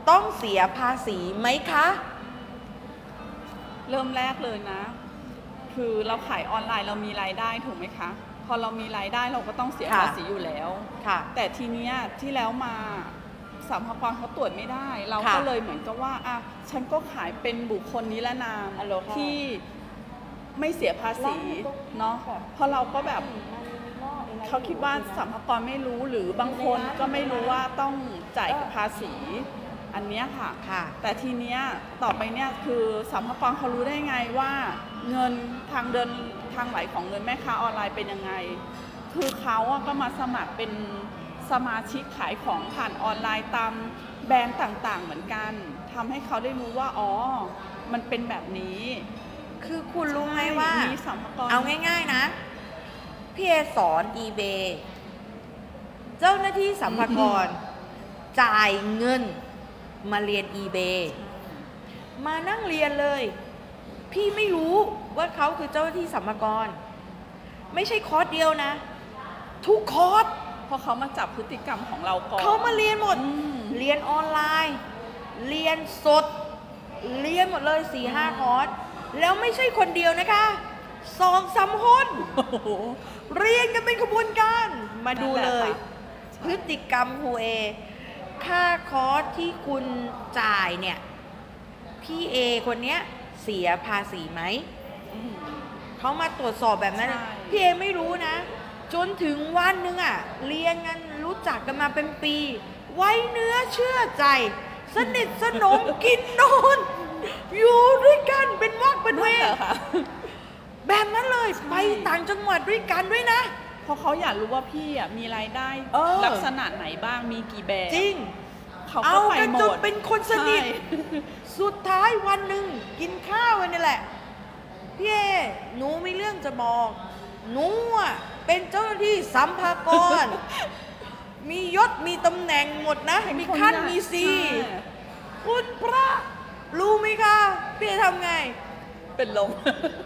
ต้องเสียภาษีไหมคะเริ่มแรกเลยนะคือเราขายออนไลน์เรามีรายได้ถูกไหมคะพอเรามีรายได้เราก็ต้องเสียภาษีอยู่แล้วแต่ทีเนี้ยที่แล้วมาสรรพากรเขาตรวจไม่ได้เราก็เลยเหมือนกับว่าอ่ะฉันก็ขายเป็นบุคคลนิรนามที่ไม่เสียภาษีเนาะเพราะเราก็แบบเขาคิดว่าสรรพากรไม่รู้หรือบางคนก็ไม่รู้ว่าต้องจ่ายภาษีอันนี้ค่ะแต่ทีเนี้ยต่อไปเนี่ยคือสรรพากรเขารู้ได้ไงว่าเงินทางเดินทางไหลของเงินแม่ค้าออนไลน์เป็นยังไงคือเขาก็มาสมัครเป็นสมาชิกขายของผ่านออนไลน์ตามแบรนด์ต่างๆเหมือนกันทำให้เขาได้รู้ว่าอ๋อมันเป็นแบบนี้คือคุณรู้ไหมว่าเอาง่ายๆนะพี่เอสอน eBay เจ้าหน้าที่สรรพากรจ่ายเงินมาเรียน eBay มานั่งเรียนเลยพี่ไม่รู้ว่าเขาคือเจ้าหน้าที่สรรพากรไม่ใช่คอร์สเดียวนะทุกคอร์สเพราะเขามาจับพฤติกรรมของเราก่อนเขามาเรียนหมดเรียนออนไลน์เรียนสดเรียนหมดเลย สี่ห้า คอร์สแล้วไม่ใช่คนเดียวนะคะสองสามคนเรียนกันเป็นขบวนการมาดูเลยพฤติกรรมครูเอค่าคอร์สที่คุณจ่ายเนี่ยพี่เอคนเนี้ยเสียภาษีไหมเขามาตรวจสอบแบบนั้นพี่เอไม่รู้นะจนถึงวันหนึ่งอ่ะเรียนกันรู้จักกันมาเป็นปีไว้เนื้อเชื่อใจสนิทสนมกินนอนอยู่ด้วยกันเป็นวักเป็นเวรแบบนั้นเลยไปต่างจังหวัดด้วยกันด้วยนะเพราะเขาอยากรู้ว่าพี่อ่ะมีรายได้ลักษณะไหนบ้างมีกี่แบบจริงเขาเอากันจนเป็นคนสนิทสุดท้ายวันหนึ่งกินข้าวกันนี่แหละพี่เอหนูมีเรื่องจะบอกหนูอ่ะเป็นเจ้าหน้าที่สัมภากรมียศมีตำแหน่งหมดนะมีขั้นมีซีคุณพระรู้ไหมคะพี่เอทำไงเป็นลม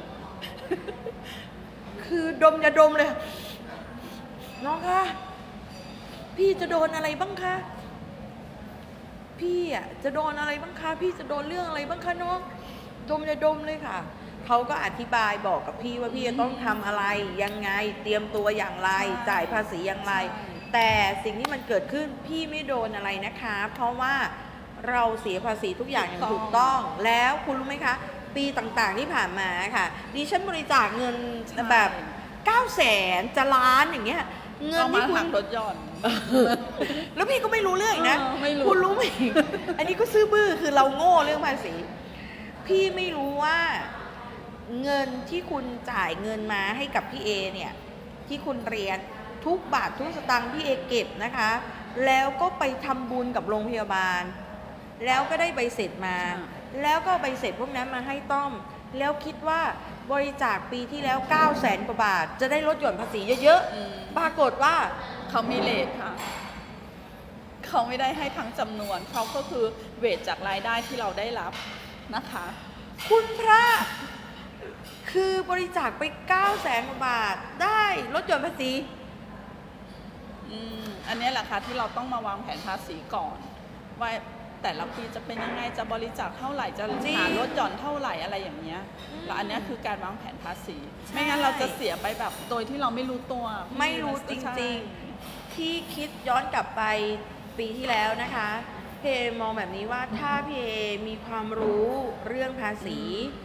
คือดมอย่าดมเลยน้องคะพี่จะโดนอะไรบ้างคะพี่อ่ะจะโดนอะไรบ้างคะพี่จะโดนเรื่องอะไรบ้างคะน้องดมอย่าดมเลยค่ะเขาก็อธิบายบอกกับพี่ว่าพี่จะต้องทำอะไรยังไงเตรียมตัวอย่างไรจ่ายภาษีอย่างไรแต่สิ่งที่มันเกิดขึ้นพี่ไม่โดนอะไรนะคะเพราะว่าเราเสียภาษีทุกอย่างอย่างถูกต้องแล้วคุณรู้ไหมคะปีต่างๆที่ผ่านมาค่ะดิฉันบริจาคเงินแบบเก้าแสนจะล้านอย่างเงี้ยเงินที่คุณลดหย่อนแล้วพี่ก็ไม่รู้เรื่องนะคุณรู้ไหมอันนี้ก็ซื่อบื้อคือเราโง่เรื่องภาษีพี่ไม่รู้ว่าเงินที่คุณจ่ายเงินมาให้กับพี่เอเนี่ยที่คุณเรียนทุกบาททุกสตางค์พี่เอเก็บนะคะแล้วก็ไปทำบุญกับโรงพยาบาลแล้วก็ได้ใบเสร็จมาแล้วก็ใบเสร็จพวกนั้นมาให้ต้อมแล้วคิดว่าบริจาคปีที่แล้วเก้าแสนกว่าบาทจะได้ลดหย่อนภาษีเยอะๆปรากฏว่าเขามีเลทค่ะเขาไม่ได้ให้ทั้งจำนวนเขาก็คือเวทจากรายได้ที่เราได้รับนะคะคุณพระคือบริจาคไปเก้าแสนกว่าบาทได้ลดหย่อนภาษีอืมอันนี้แหละค่ะที่เราต้องมาวางแผนภาษีก่อนว่าแต่ละปีจะเป็นยังไงจะบริจาคเท่าไหร่จะหาลดหย่อนเท่าไหร่อะไรอย่างเงี้ยแล้วอันนี้คือการวางแผนภาษีไม่งั้นเราจะเสียไปแบบโดยที่เราไม่รู้ตัวไม่รู้จริงๆที่คิดย้อนกลับไปปีที่แล้วนะคะพี่เอมองแบบนี้ว่าถ้าพี่เอมีความรู้เรื่องภาษี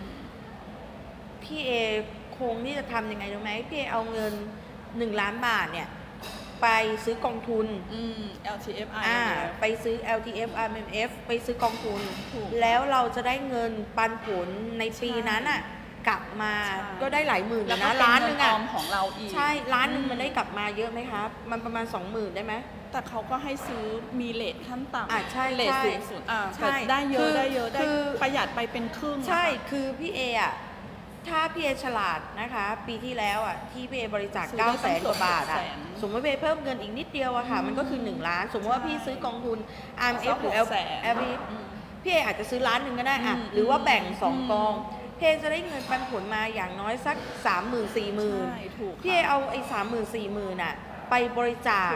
พี่เอคงที่จะทำยังไงรู้ไหมพี่เอเอาเงินหนึ่งล้านบาทเนี่ยไปซื้อกองทุนแอล ที เอฟ อาร์เอ็ม เอฟ ไปซื้อ แอล ที เอฟ อาร์ เอ็ม เอฟ ไปซื้อกองทุนแล้วเราจะได้เงินปันผลในปีนั้นอ่ะกลับมาก็ได้หลายหมื่นนะล้านหนึ่งอ่ะของเราอีกใช่ล้านหนึ่งมันได้กลับมาเยอะไหมครับมันประมาณสองหมื่นได้ไหมแต่เขาก็ให้ซื้อมีเลทขั้นต่ำอ่ะใช่เลทสูงสุดอ่ะได้เยอะได้เยอะได้ประหยัดไปเป็นครึ่งใช่คือพี่เออ่ะถ้าพี่เอฉลาดนะคะปีที่แล้วอ่ะที่พี่เอบริจาคเก้าแสนกว่าบาทอ่ะสมมติพี่เพิ่มเงินอีกนิดเดียวอะค่ะมันก็คือหนึ่งล้านสมมติว่าพี่ซื้อกองทุน อาร์ เอ็ม เอฟ หรือ แอล พี พี่เออาจจะซื้อล้านหนึ่งก็ได้อ่ะหรือว่าแบ่งสองกองพี่เอจะได้เงินปันผลมาอย่างน้อยสักสามหมื่นสี่หมื่นพี่เอเอาไอ้สามหมื่นสี่หมื่นอ่ะไปบริจาค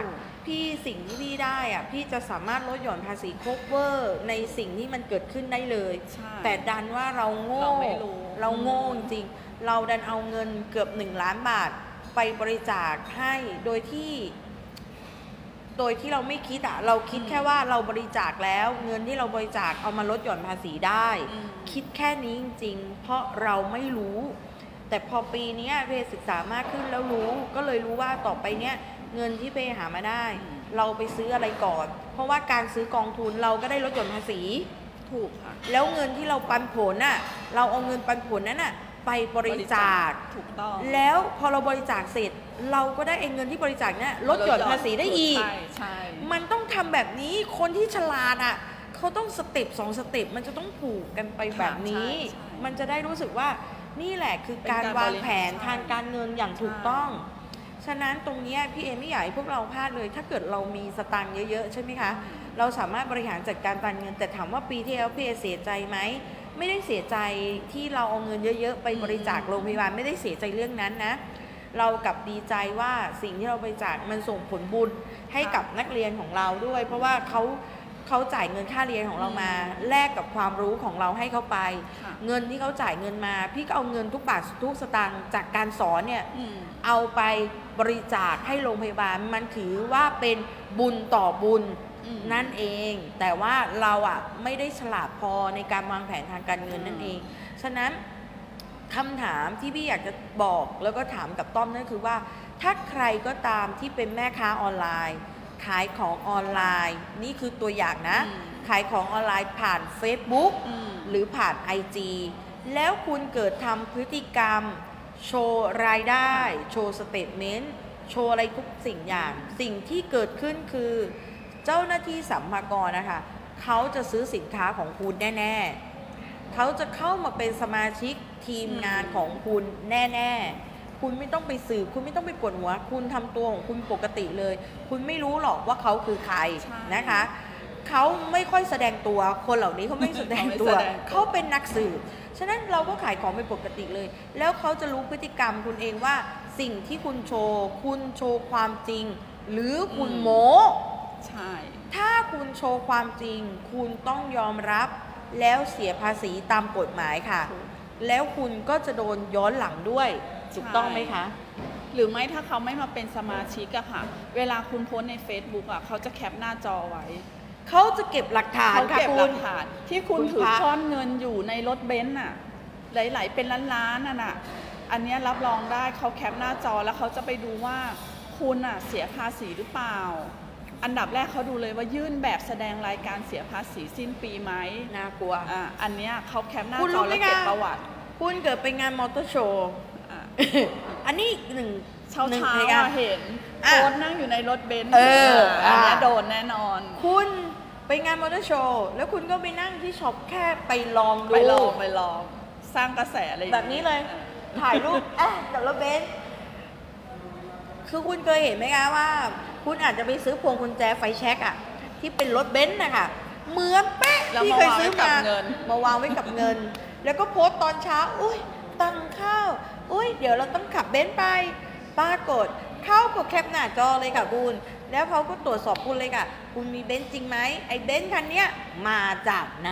พี่สิ่งที่พี่ได้อะพี่จะสามารถลดหย่อนภาษี cover ในสิ่งที่มันเกิดขึ้นได้เลยแต่ดันว่าเราโง่เรา, เราโง่จริงเราดันเอาเงินเกือบหนึ่งล้านบาทไปบริจาคให้โดยที่โดยที่เราไม่คิดอะเราคิดแค่ว่าเราบริจาคแล้วเงินที่เราบริจาคเอามาลดหย่อนภาษีได้คิดแค่นี้จริงๆเพราะเราไม่รู้แต่พอปีนี้เพศึกษามากขึ้นแล้วรู้ก็เลยรู้ว่าต่อไปเนี้ยเงินที่เพหามาได้เราไปซื้ออะไรก่อนเพราะว่าการซื้อกองทุนเราก็ได้ลดหย่อนภาษีถูกค่ะแล้วเงินที่เราปันผลน่ะเราเอาเงินปันผลนั้นน่ะไปบริจาคถูกต้องแล้วพอเราบริจาคเสร็จเราก็ได้เงินที่บริจาคเนี่ยลดหย่อนภาษีได้อีกใช่ใช่มันต้องทำแบบนี้คนที่ฉลาดอ่ะเขาต้องสเต็ปสองสเต็ปมันจะต้องผูกกันไปแบบนี้มันจะได้รู้สึกว่านี่แหละคือการวางแผนทางการเงินอย่างถูกต้องฉะนั้นตรงนี้พี่เอไม่อยากให้พวกเราพลาดเลยถ้าเกิดเรามีสตางค์เยอะๆใช่ไหมคะเราสามารถบริหารจัดการการเงินแต่ถามว่าปีที่แล้วพี่เอเสียใจไหมไม่ได้เสียใจที่เราเอาเงินเยอะๆไปบริจาคโรงพยาบาลไม่ได้เสียใจเรื่องนั้นนะเรากลับดีใจว่าสิ่งที่เราบริจาคมันส่งผลบุญให้กับนักเรียนของเราด้วยเพราะว่าเขาเขาจ่ายเงินค่าเรียนของเรามาแลกกับความรู้ของเราให้เขาไปเงินที่เขาจ่ายเงินมาพี่ก็เอาเงินทุกบาททุกสตางค์จากการสอนเนี่ยเอาไปบริจาคให้โรงพยาบาลมันถือว่าเป็นบุญต่อบุญนั่นเองแต่ว่าเราอ่ะไม่ได้ฉลาดพอในการวางแผนทางการเงินนั่นเองฉะนั้นคำถามที่พี่อยากจะบอกแล้วก็ถามกับต้อมนั่นคือว่าถ้าใครก็ตามที่เป็นแม่ค้าออนไลน์ขายของออนไลน์นี่คือตัวอย่างนะขายของออนไลน์ผ่าน Facebook หรือผ่าน ไอ จี แล้วคุณเกิดทำพฤติกรรมโชว์รายได้โชว์สเตทเมนต์โชว์อะไรทุกสิ่งอย่างสิ่งที่เกิดขึ้นคือเจ้าหน้าที่สรรพากรนะคะเขาจะซื้อสินค้าของคุณแน่ๆเขาจะเข้ามาเป็นสมาชิกทีมงานของคุณแน่ๆคุณไม่ต้องไปสืบคุณไม่ต้องไปปวดหัวคุณทำตัวของคุณปกติเลยคุณไม่รู้หรอกว่าเขาคือใครนะคะเขาไม่ค่อยแสดงตัวคนเหล่านี้เขาไม่แสดงตัวเขาเป็นนักสืบฉะนั้นเราก็ขายของเป็นปกติเลยแล้วเขาจะรู้พฤติกรรมคุณเองว่าสิ่งที่คุณโชว์คุณโชว์ความจริงหรือคุณโม้ใช่ถ้าคุณโชว์ความจริงคุณต้องยอมรับแล้วเสียภาษีตามกฎหมายค่ะแล้วคุณก็จะโดนย้อนหลังด้วยถูกต้องไหมคะหรือไม่ถ้าเขาไม่มาเป็นสมาชิกอะค่ะเวลาคุณโพสใน Facebook อะเขาจะแคปหน้าจอไว้เขาจะเก็บหลักฐานค่ะคุณที่คุณถือก้อนเงินอยู่ในรถเบนซ์อะหลายๆเป็นล้านๆน่ะอันนี้รับรองได้เขาแคปหน้าจอแล้วเขาจะไปดูว่าคุณอะเสียภาษีหรือเปล่าอันดับแรกเขาดูเลยว่ายื่นแบบแสดงรายการเสียภาษีสิ้นปีไหมน่ากลัวอ่าอันเนี้ยเขาแคปหน้าจอแล้วเก็บประวัติคุณเกิดไปงานมอเตอร์โชว์อันนี้หนึ่งเช้าเช้าเห็นโดนนั่งอยู่ในรถเบนซ์อันนี้โดนแน่นอนคุณไปงานมอเตอร์โชว์แล้วคุณก็ไปนั่งที่ช็อปแค่ไปลองดูไปลองไปลองสร้างกระแสอะไรแบบนี้เลยถ่ายรูปเอ๊ะกับรถเบนซ์คือคุณเคยเห็นไหมคะว่าคุณอาจจะไปซื้อพวงกุญแจไฟแช็กอะที่เป็นรถเบนซ์นะคะเหมือนเป๊ะที่เคยซื้อมามาวางไว้กับเงินแล้วก็โพสต์ตอนเช้าอุ้ยตังข้าวอุ้ยเดี๋ยวเราต้องขับเบนซ์ไปปรากฏเข้ากดแคปหน้าจอเลยค่ะคุณแล้วเขาก็ตรวจสอบคุณเลยค่ะคุณมีเบนซ์จริงไหมไอ้เบนซ์คันนี้มาจากไหน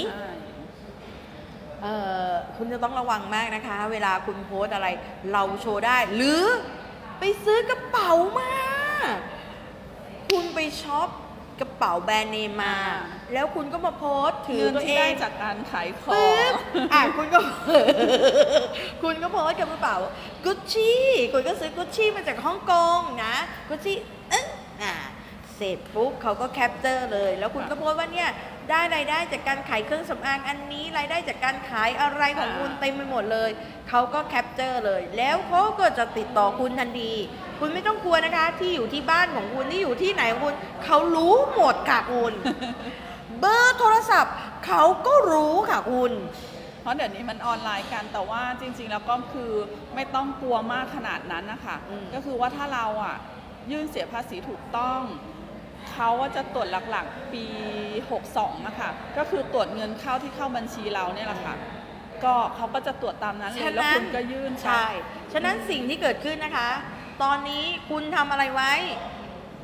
เอ่อคุณจะต้องระวังมากนะคะเวลาคุณโพสต์อะไรเราโชว์ได้หรือไปซื้อกระเป๋ามาคุณไปช็อปกระเป๋าแบรนด์เนมมาแล้วคุณก็มาโพสต์ถือตัวเองได้จากการขายของอ่ะคุณก็คุณก็โพสต์กับกระเป๋ากุชชี่คุณก็ซื้อกุชชี่มาจากฮ่องกงนะกุชชี่เอ๊ะอ่ะเสร็จปุ๊บเขาก็แคปเจอร์เลยแล้วคุณก็โพสต์ว่าเนี่ยได้รายได้จากการขายเครื่องสำอางอันนี้รายได้จากการขายอะไรของคุณเต็มไปหมดเลยเขาก็แคปเจอร์เลยแล้วเขาก็จะติดต่อคุณทันทีคุณไม่ต้องกลัวนะคะที่อยู่ที่บ้านของคุณที่อยู่ที่ไหนของคุณเขารู้หมดค่ะคุณเบอร์โทรศัพท์เขาก็รู้ค่ะคุณเพราะเดี๋ยวนี้มันออนไลน์กันแต่ว่าจริงๆแล้วก็คือไม่ต้องกลัวมากขนาดนั้นนะคะก็คือว่าถ้าเราอ่ะยื่นเสียภาษีถูกต้องเขาว่าจะตรวจหลักๆปีหกสองนะคะก็คือตรวจเงินเข้าที่เข้าบัญชีเราเนี่ยแหละค่ะก็เขาก็จะตรวจตามนั้นเลยแล้วคุณก็ยื่นใช่ฉะนั้นสิ่งที่เกิดขึ้นนะคะตอนนี้คุณทำอะไรไว้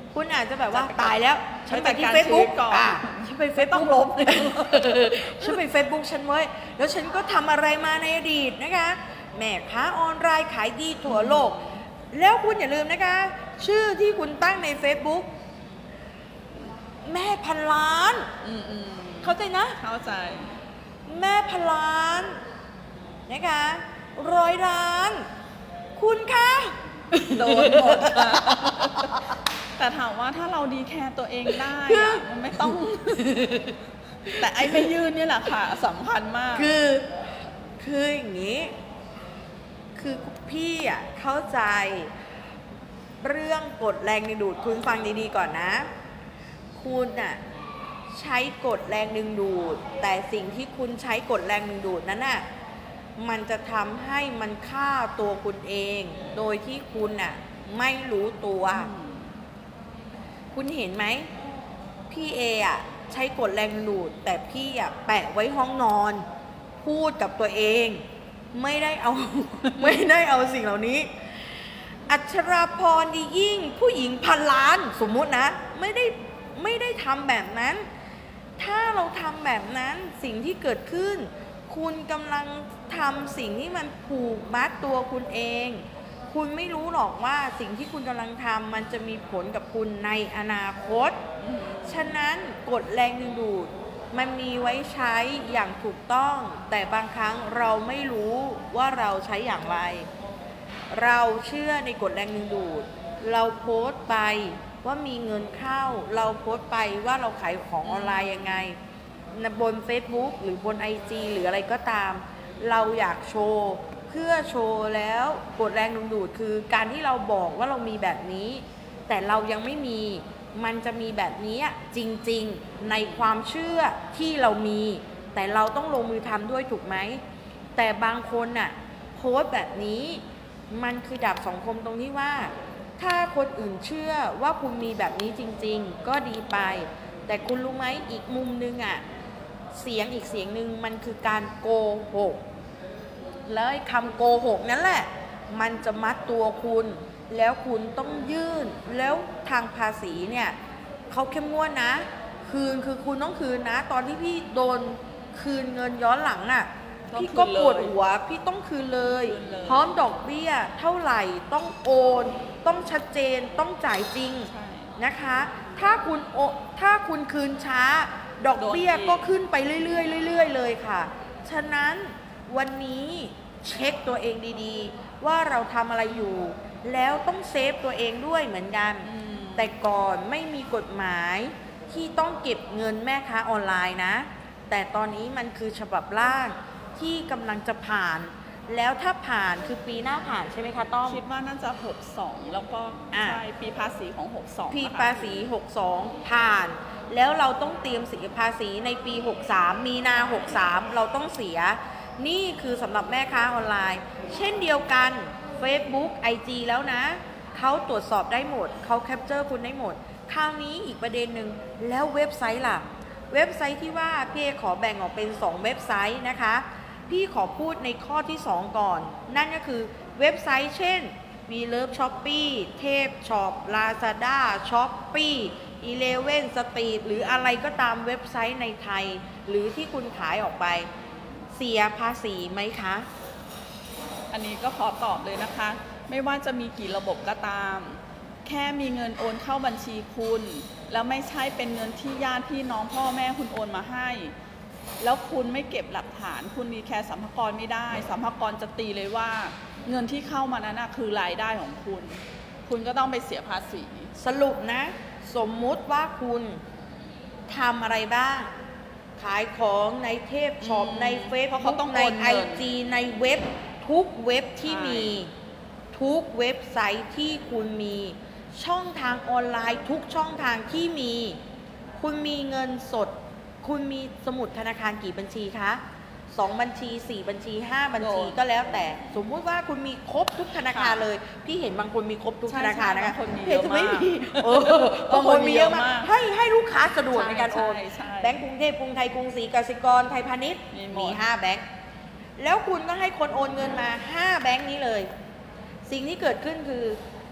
คุณอาจจะแบบว่าตายแล้วฉันไปที่เฟซบุ๊กอ่ะฉันไปเฟซบุ๊กลบฉันไปเฟซบุ๊กฉันไว้แล้วฉันก็ทำอะไรมาในอดีตนะคะแม่ค้าออนไลน์ขายดีทั่วโลกแล้วคุณอย่าลืมนะคะชื่อที่คุณตั้งใน Facebook แม่พันล้านเข้าใจนะเข้าใจแม่พันล้านนะคะร้อยล้านคุณคะโดนหมดค่ะแต่ถามว่าถ้าเราดีแคร์ตัวเองได้มันไม่ต้องแต่ไอ้ไม่ยืนนี่แหละค่ะสำคัญมากคือคืออย่างนี้คือพี่อ่ะเข้าใจเรื่องกฎแรงดึงดูดคุณฟังดีๆก่อนนะคุณน่ะใช้กฎแรงดึงดูดแต่สิ่งที่คุณใช้กฎแรงดึงดูดนั้นน่ะมันจะทำให้มันฆ่าตัวคุณเองโดยที่คุณน่ะไม่รู้ตัวคุณเห็นไหมพี่เออ่ะใช้กฎแรงดึงดูดแต่พี่อ่ะแปะไว้ห้องนอนพูดกับตัวเองไม่ได้เอาไม่ได้เอาสิ่งเหล่านี้อัชราพรดียิ่งผู้หญิงพันล้านสมมุตินะไม่ได้ไม่ได้ทำแบบนั้นถ้าเราทำแบบนั้นสิ่งที่เกิดขึ้นคุณกำลังทำสิ่งที่มันผูกมัดตัวคุณเองคุณไม่รู้หรอกว่าสิ่งที่คุณกำลังทำมันจะมีผลกับคุณในอนาคตฉะนั้นกฎแรงดึงดูดมันมีไว้ใช้อย่างถูกต้องแต่บางครั้งเราไม่รู้ว่าเราใช้อย่างไรเราเชื่อในกฎแรงดึงดูดเราโพสต์ไปว่ามีเงินเข้าเราโพสต์ไปว่าเราขายของออนไลน์ยังไงบน Facebook หรือบน ไอ จี หรืออะไรก็ตามเราอยากโชว์เพื่อโชว์แล้วกฎแรงดึงดูดคือการที่เราบอกว่าเรามีแบบนี้แต่เรายังไม่มีมันจะมีแบบนี้จริงๆในความเชื่อที่เรามีแต่เราต้องลงมือทำด้วยถูกไหมแต่บางคนน่ะโพสต์แบบนี้มันคือดาบสองคมตรงที่ว่าถ้าคนอื่นเชื่อว่าคุณมีแบบนี้จริงๆก็ดีไปแต่คุณรู้ไหมอีกมุมนึงอ่ะเสียงอีกเสียงนึงมันคือการโกหกแล้วไอ้คำโกหกนั่นแหละมันจะมัดตัวคุณแล้วคุณต้องยื่นแล้วทางภาษีเนี่ยเขาเข้มงวดนะคืนคือคุณต้องคืนนะตอนที่พี่โดนคืนเงินย้อนหลังอ่ะพี่ก็ปวดหัวพี่ต้องคืนเลยพร้อมดอกเบี้ยเท่าไหร่ต้องโอนต้องชัดเจนต้องจ่ายจริงนะคะถ้าคุณโอถ้าคุณคืนช้าดอกเบี้ยก็ขึ้นไปเรื่อยๆเรื่อยๆเลยค่ะฉะนั้นวันนี้เช็คตัวเองดีๆว่าเราทำอะไรอยู่แล้วต้องเซฟตัวเองด้วยเหมือนกันแต่ก่อนไม่มีกฎหมายที่ต้องเก็บเงินแม่ค้าออนไลน์นะแต่ตอนนี้มันคือฉบับร่างที่กำลังจะผ่านแล้วถ้าผ่านคือปีหน้าผ่านใช่ไหมคะต้อมคิดว่าน่าจะหกสองแล้วก็ใช่ปีภาษีของหกสองปีภาษีหกสองผ่านแล้วเราต้องเตรียมเสียภาษีในปีหกสามมีนาหกสามเราต้องเสียนี่คือสำหรับแม่ค้าออนไลน์เช่นเดียวกัน Facebook ไอ จี แล้วนะเขาตรวจสอบได้หมดเขาแคปเจอร์คุณได้หมดคราวนี้อีกประเด็นหนึ่งแล้วเว็บไซต์ล่ะเว็บไซต์ที่ว่าพี่ขอแบ่งออกเป็นสองเว็บไซต์นะคะพี่ขอพูดในข้อที่สองก่อนนั่นก็คือเว็บไซต์เช่น We Love Shopee เทพช็อป Lazada Shopee อีเลฟเว่น สตรีท หรืออะไรก็ตามเว็บไซต์ในไทยหรือที่คุณขายออกไปเสียภาษีไหมคะอันนี้ก็ขอตอบเลยนะคะไม่ว่าจะมีกี่ระบบก็ตามแค่มีเงินโอนเข้าบัญชีคุณแล้วไม่ใช่เป็นเงินที่ญาติพี่น้องพ่อแม่คุณโอนมาให้แล้วคุณไม่เก็บหลักฐานคุณมีแค่สัมภาระไม่ได้สัมภาระจะตีเลยว่าเงินที่เข้ามานั้นคือรายได้ของคุณคุณก็ต้องไปเสียภาษีสรุปนะสมมุติว่าคุณทำอะไรบ้างขายของในเทพช็อปในเฟซบุ๊กในไอจีในเว็บทุกเว็บที่มีทุกเว็บไซต์ที่คุณมีช่องทางออนไลน์ทุกช่องทางที่มีคุณมีเงินสดคุณมีสมุดธนาคารกี่บัญชีคะสองบัญชีสี่บัญชีห้าบัญชีก็แล้วแต่สมมุติว่าคุณมีครบทุกธนาคารเลยพี่เห็นบางคนมีครบทุกธนาคารนะคะเห็นไม่มีบางคนมีเยอะมากให้ให้ลูกค้าสะดวกในการโอนแบงก์กรุงเทพกรุงไทยกรุงศรีกสิกรไทยพาณิชย์มีห้าแบงก์แล้วคุณก็ให้คนโอนเงินมาห้าแบงก์นี้เลยสิ่งที่เกิดขึ้นคือ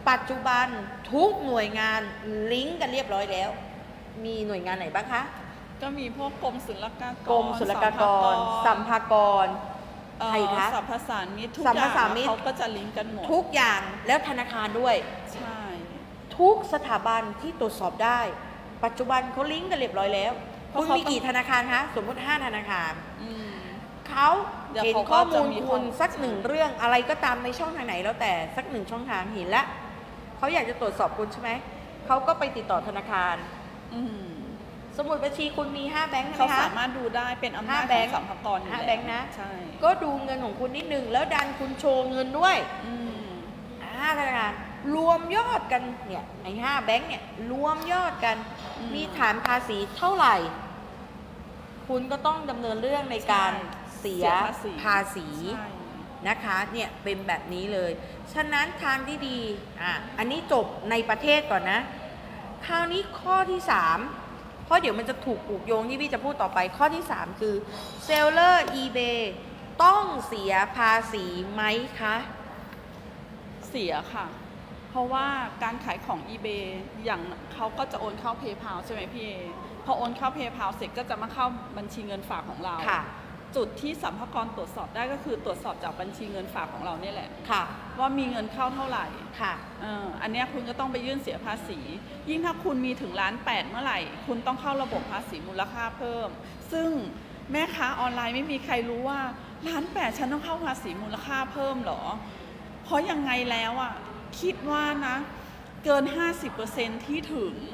ปัจจุบันทุกหน่วยงานลิงก์กันเรียบร้อยแล้วมีหน่วยงานไหนบ้างคะก็มีพวกกรมศุลกากรกรมศุลกากรสัมภากรใครคะสัมภาษามิตรทุกอย่างเขาก็จะลิงก์กันหมดทุกอย่างแล้วธนาคารด้วยใช่ทุกสถาบันที่ตรวจสอบได้ปัจจุบันเขาลิงก์กันเรียบร้อยแล้วคุณมีกี่ธนาคารคะสมมติห้าธนาคารเขาเห็นข้อมูลคุณสักหนึ่งเรื่องอะไรก็ตามในช่องทางไหนแล้วแต่สักหนึ่งช่องทางเห็นแล้วเขาอยากจะตรวจสอบคุณใช่ไหมเขาก็ไปติดต่อธนาคารสมุดบัญชีคุณมีห้าแบงค์ไหมคะเขาสามารถดูได้เป็นอำนาจของสัมภากรห้าแบงค์นะใช่ก็ดูเงินของคุณนิดนึงแล้วดันคุณโชว์เงินด้วยห้าธนาคารรวมยอดกันเนี่ยไอ้ห้าแบงค์เนี่ยรวมยอดกันมีฐานภาษีเท่าไหร่คุณก็ต้องดำเนินเรื่องในการเสียภาษีนะคะเนี่ยเป็นแบบนี้เลยฉะนั้นทางที่ดีอ่ะอันนี้จบในประเทศก่อนนะคราวนี้ข้อที่สามเพราะเดี๋ยวมันจะถูกผูกโยงที่พี่จะพูดต่อไปข้อที่สามคือเซลเลอร์ eBay ต้องเสียภาษีไหมคะเสียค่ะเพราะว่าการขายของ eBay อย่างเขาก็จะโอนเข้า PayPal ใช่ไหมพี่เอพอโอนเข้า PayPal เสร็จก็จะมาเข้าบัญชีเงินฝากของเราจุดที่สัมภากรตรวจสอบได้ก็คือตรวจสอบจากบัญชีเงินฝากของเราเนี่ยแหละว่ามีเงินเข้าเท่าไหร่ค่ะอันนี้คุณก็ต้องไปยื่นเสียภาษียิ่งถ้าคุณมีถึงล้านแปดเมื่อไหร่คุณต้องเข้าระบบภาษีมูลค่าเพิ่มซึ่งแม่ค้าออนไลน์ไม่มีใครรู้ว่าล้านแปดฉันต้องเข้าภาษีมูลค่าเพิ่มหรอเพราะยังไงแล้วอ่ะคิดว่านะเกิน ห้าสิบเปอร์เซ็นต์ ที่ถึง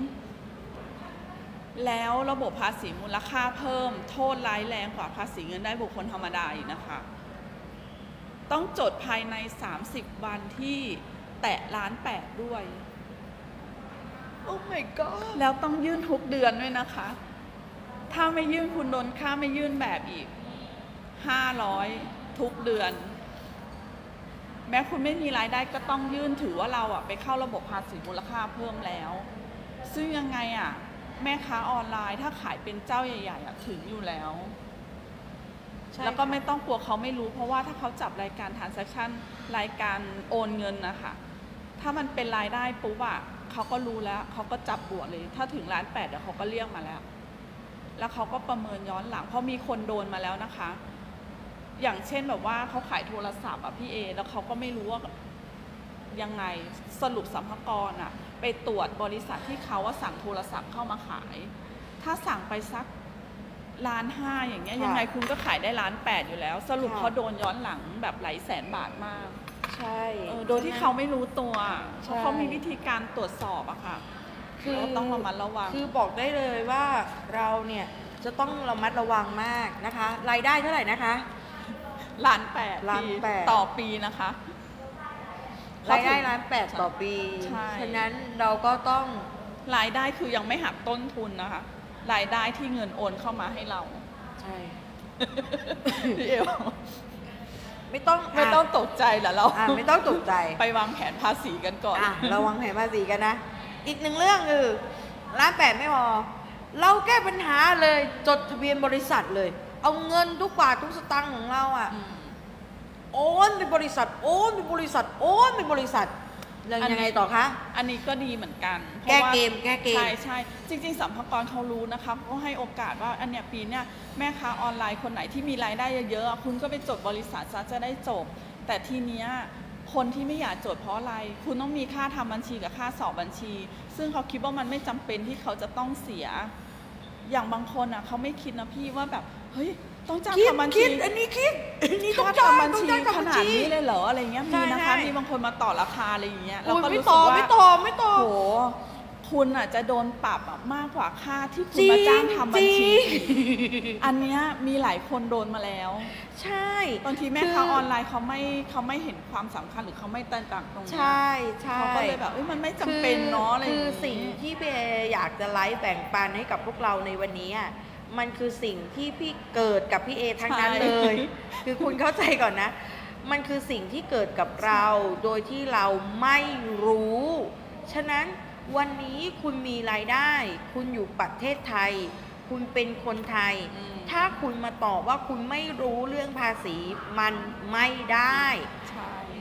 แล้วระบบภาษีมูลค่าเพิ่มโทษร้ายแรงกว่าภาษีเงินได้บุคคลธรรมดาอีกนะคะต้องจดภายในสามสิบวันที่แตะล้านแปดด้วยโอ้ my god แล้วต้องยื่นทุกเดือนด้วยนะคะถ้าไม่ยื่นคุณโดนค่าไม่ยื่นแบบอีกห้าร้อยทุกเดือนแม้คุณไม่มีรายได้ก็ต้องยื่นถือว่าเราอะไปเข้าระบบภาษีมูลค่าเพิ่มแล้วซึ่งยังไงอะแม่ค้าออนไลน์ถ้าขายเป็นเจ้าใหญ่ๆอะถึงอยู่แล้วแล้วก็ไม่ต้องกลัวเขาไม่รู้เพราะว่าถ้าเขาจับรายการ transaction รายการโอนเงินนะคะถ้ามันเป็นรายได้ปุ๊บอะเขาก็รู้แล้วเขาก็จับบวกเลยถ้าถึงล้านแปดเดี๋ยวเขาก็เรียกมาแล้วแล้วเขาก็ประเมินย้อนหลังเพราะมีคนโดนมาแล้วนะคะอย่างเช่นแบบว่าเขาขายโทรศัพท์อ่ะพี่เอแล้วเขาก็ไม่รู้ว่ายังไงสรุปสัมภากรอ่ะไปตรวจบริษัทที่เขาว่าสั่งโทรศัพท์เข้ามาขายถ้าสั่งไปสักล้านห้าอย่างเงี้ยยังไงคุณก็ขายได้ล้านแปดอยู่แล้วสรุปเขาโดนย้อนหลังแบบหลายแสนบาทมากใช่โดยที่เขาไม่รู้ตัวเพราะเขามีวิธีการตรวจสอบอะค่ะคือต้องระมัดระวังคือบอกได้เลยว่าเราเนี่ยจะต้องระมัดระวังมากนะคะรายได้เท่าไหร่นะคะล้านแปดล้านแปดต่อปีนะคะรายได้ล้านแปดต่อปีฉะนั้นเราก็ต้องรายได้คือยังไม่หักต้นทุนนะคะรายได้ที่เงินโอนเข้ามาให้เราใช่พี่เอวไม่ต้องไม่ต้องตกใจเหรอเราไม่ต้องตกใจไปวางแผนภาษีกันก่อนเราวางแผนภาษีกันนะอีกหนึ่งเรื่องคือล้านแปดไม่พอเราแก้ปัญหาเลยจดทะเบียนบริษัทเลยเอาเงินทุกบาททุกสตางค์ของเราอ่ะโอนเป็นบริษัทโอนเป็นบริษัทโอนเป็นบริษัทยังไงต่อคะอันนี้ก็ดีเหมือนกันแก้เกมแก้เกมใช่ใช่จริงๆสัมภากระเขารู้นะคะก็ให้โอกาสว่าอันเนี้ยปีเนี้ยแม่ค้าออนไลน์คนไหนที่มีรายได้เยอะๆคุณก็ไปจดบริษัทซะจะได้จบแต่ทีเนี้ยคนที่ไม่อยากจดเพราะอะไรคุณต้องมีค่าทำบัญชีกับค่าสอบบัญชีซึ่งเขาคิดว่ามันไม่จำเป็นที่เขาจะต้องเสียอย่างบางคนอ่ะเขาไม่คิดนะพี่ว่าแบบเฮ้ยต้องจ้างทำบัญชีอันนี้คิดอันนี้ต้องทำบัญชีขนาดนี้เลยเหรออะไรเงี้ยมีนะคะมีบางคนมาต่อราคาอะไรอย่างเงี้ยเราก็รู้สึกว่าไม่ต่อไม่ต่อโหคุณอ่ะจะโดนปรับมากกว่าค่าที่คุณมาจ้างทำบัญชีอันเนี้ยมีหลายคนโดนมาแล้วใช่บางทีแม่ค้าออนไลน์เขาไม่เขาไม่เห็นความสำคัญหรือเขาไม่ตระหนักตรงนี้ใช่ใช่เขาก็เลยแบบเอ้ยมันไม่จำเป็นเนาะอะไรคือสิ่งที่เบย์อยากจะไลฟ์แบ่งปันให้กับพวกเราในวันนี้มันคือสิ่งที่พี่เกิดกับพี่เอทั้งนั้นเลยคือคุณเข้าใจก่อนนะมันคือสิ่งที่เกิดกับเราโดยที่เราไม่รู้ฉะนั้นวันนี้คุณมีรายได้คุณอยู่ประเทศไทยคุณเป็นคนไทยถ้าคุณมาตอบว่าคุณไม่รู้เรื่องภาษีมันไม่ได้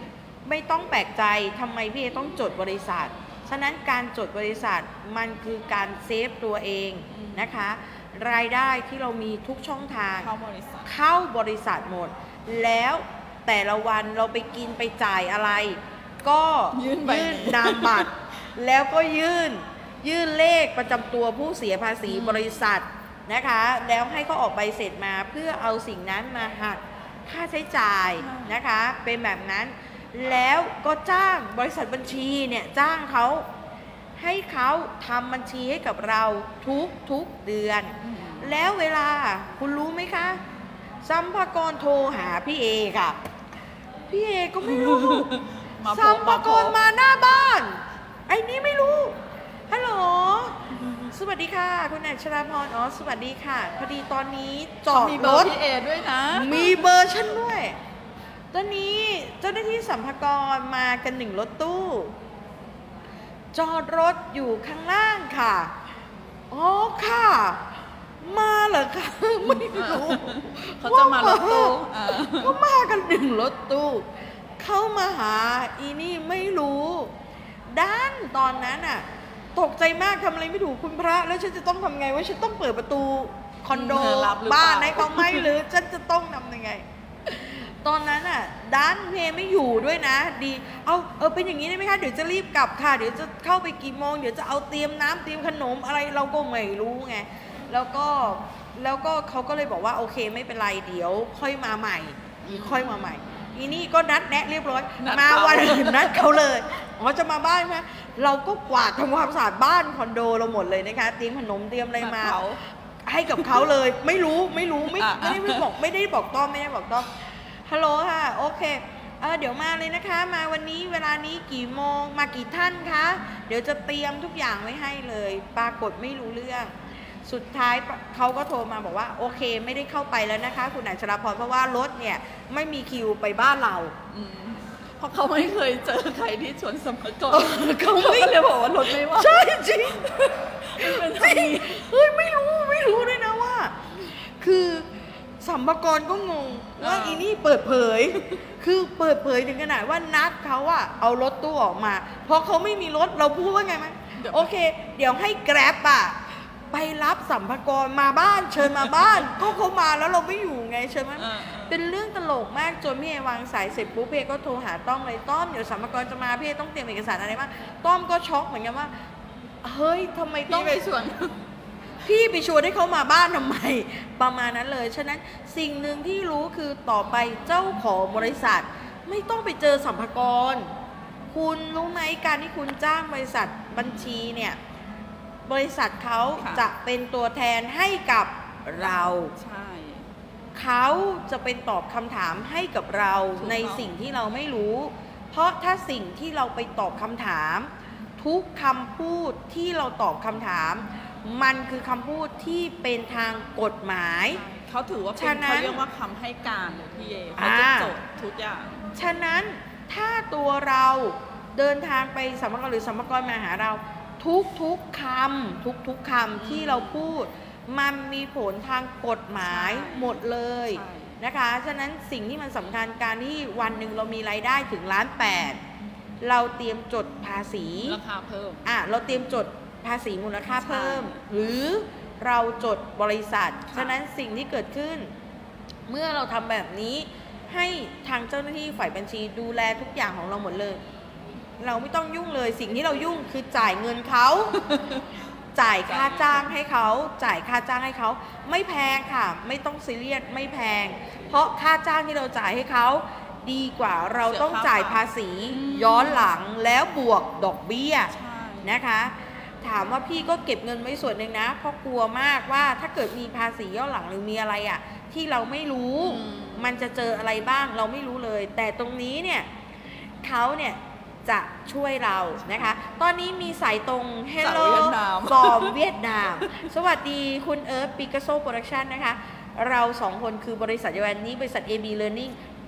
ไม่ต้องแปลกใจทำไมพี่เอต้องจดบริษัทฉะนั้นการจดบริษัทมันคือการเซฟตัวเองนะคะรายได้ที่เรามีทุกช่องทางเข้าบริษัทเข้าบริษัทหมดแล้วแต่ละวันเราไปกินไปจ่ายอะไรก็ยื่นนามบัตรแล้วก็ยื่นยื่นเลขประจำตัวผู้เสียภาษีบริษัทนะคะแล้วให้เขาออกใบเสร็จมาเพื่อเอาสิ่งนั้นมาหักค่าใช้จ่ายนะคะเป็นแบบนั้นแล้วก็จ้างบริษัทบัญชีเนี่ยจ้างเขาให้เขาทำบัญชีให้กับเราทุกทุกเดือนแล้วเวลาคุณรู้ไหมคะสัมภากรโทรหาพี่เอค่ะพี่เอก็ไม่รู้สัมภากรมาหน้าบ้านไอ้นี่ไม่รู้ฮัลโหลสวัสดีค่ะคุณอัชราพรอ๋อสวัสดีค่ะพอดีตอนนี้จอดรถพี่เอด้วยนะมีเบอร์ฉันด้วยตอนนี้เจ้าหน้าที่สัมภากรมากันหนึ่งรถตู้จอดรถอยู่ข้างล่างค่ะอ๋อค่ะมาเหรอคะไม่รู้เขาจะมารถตู้เขามากันหนึ่งรถตู้เข้ามาหาอีนี่ไม่รู้ด้านตอนนั้นอ่ะตกใจมากทำอะไรไม่ถูกคุณพระแล้วฉันจะต้องทำไงว่าฉันต้องเปิดประตูคอนโดบ้านให้เขาไหมหรือฉันจะต้องทำยังไงตอนนั้นอ่ะด้านเพไม่อยู่ด้วยนะดีเอาเออเป็นอย่างนี้ได้ไหมคะเดี๋ยวจะรีบกลับค่ะเดี๋ยวจะเข้าไปกี่โมงเดี๋ยวจะเอาเตรียมน้ำเตรียมขนมอะไรเราก็ไม่รู้ไงแล้วก็แล้วก็เขาก็เลยบอกว่าโอเคไม่เป็นไรเดี๋ยวค่อยมาใหม่อีค่อยมาใหม่อีนี่ก็นัดแนะเรียบร้อยมาวันอื่นนัดเขาเลยอ๋อจะมาบ้านไหมเราก็กวาดทำความสะอาดบ้านคอนโดเราหมดเลยนะคะเตรียมขนมเตรียมอะไรมาให้กับเขาเลยไม่รู้ไม่รู้ไม่ไม่ได้บอกไม่ได้บอกต้อมไม่ได้บอกต้อมฮัลโหลค่ะโอเคเออเดี๋ยวมาเลยนะคะมาวันนี้เวลานี้กี่โมงมากี่ท่านคะเดี๋ยวจะเตรียมทุกอย่างไว้ให้เลยปรากฏไม่รู้เรื่องสุดท้ายเขาก็โทรมาบอกว่าโอเคไม่ได้เข้าไปแล้วนะคะคุณอัชราพรเพราะว่ารถเนี่ยไม่มีคิวไปบ้านเราเพราะเขาไม่เคยเจอใครที่ชวนสัมภากรเขาไม่เลยบอกว่ารถไม่ว่างใช่จริงจริงเฮ้ยไม่รู้ไม่รู้ด้วยนะว่าคือสัมภากรก็งงว่าอีนี่เปิดเผยคือเปิดเผยถึงขนาดว่านัดเขาอะเอารถตู้ออกมาเพราะเขาไม่มีรถเราพูดว่าไงไหมโอเคเดี๋ยวให้แกร็บอะไปรับสัมภากรมาบ้านเชิญมาบ้านก็เขามาแล้วเราไม่อยู่ไงใช่ไหมเป็นเรื่องตลกมากจนพี่เอวางสายเสร็จปุ๊บพี่เอก็โทรหาต้อมเลยต้อมเดี๋ยวสัมภากรจะมาพี่เอต้องเตรียมเอกสารอะไรบ้างต้อมก็ช็อกเหมือนกันว่าเฮ้ยทำไมต้องไปชวนพี่ไปชวนให้เขามาบ้านทำไมประมาณนั้นเลยฉะนั้นสิ่งหนึ่งที่รู้คือต่อไปเจ้าของบริษัทไม่ต้องไปเจอสัมภากรคุณรู้ไหมการที่คุณจ้างบริษัทบัญชีเนี่ยบริษัทเขาจะเป็นตัวแทนให้กับเราใช่เขาจะเป็นตอบคำถามให้กับเราในสิ่งที่เราไม่รู้เพราะถ้าสิ่งที่เราไปตอบคำถามทุกคำพูดที่เราตอบคำถามมันคือคำพูดที่เป็นทางกฎหมายเขาถือว่าเป็นเขาเรียกว่าคำให้การหรือพี่เอเขาจะจดทุกอย่างฉะนั้นถ้าตัวเราเดินทางไปสัมภากรหรือสัมภากรมาหาเราทุกทุกคำทุกทุกคำที่เราพูดมันมีผลทางกฎหมายหมดเลยนะคะฉะนั้นสิ่งที่มันสำคัญการที่วันหนึ่งเรามีรายได้ถึงล้านแปดเราเตรียมจดภาษีราคาเพิ่มอ่ะเราเตรียมจดภาษีมูลค่าเพิ่มหรือเราจดบริษัทฉะนั้นสิ่งที่เกิดขึ้นเมื่อเราทำแบบนี้ให้ทางเจ้าหน้าที่ฝ่ายบัญชีดูแลทุกอย่างของเราหมดเลยเราไม่ต้องยุ่งเลยสิ่งที่เรายุ่งคือจ่ายเงินเขา จ่ายค่าจ้างให้เขาจ่ายค่าจ้างให้เขาไม่แพงค่ะไม่ต้องซีเรียสไม่แพงเพราะค่าจ้างที่เราจ่ายให้เขาดีกว่าเราต้องจ่ายภาษีย้อนหลังแล้วบวกดอกเบี้ยนะคะถามว่าพี่ก็เก็บเงินไว้ส่วนหนึ่งนะเพราะกลัวมากว่าถ้าเกิดมีภาษีย้อนหลังหรือมีอะไรอ่ะที่เราไม่รู้มันจะเจออะไรบ้างเราไม่รู้เลยแต่ตรงนี้เนี่ยเขาเนี่ยจะช่วยเรานะคะตอนนี้มีสายตรง Hello from เวียดนามสวัสดีคุณเอิร์ธปิกัสโซโปรดักชันนะคะเราสองคนคือบริษัทเดียวกันนี้บริษัท เอ บี Learning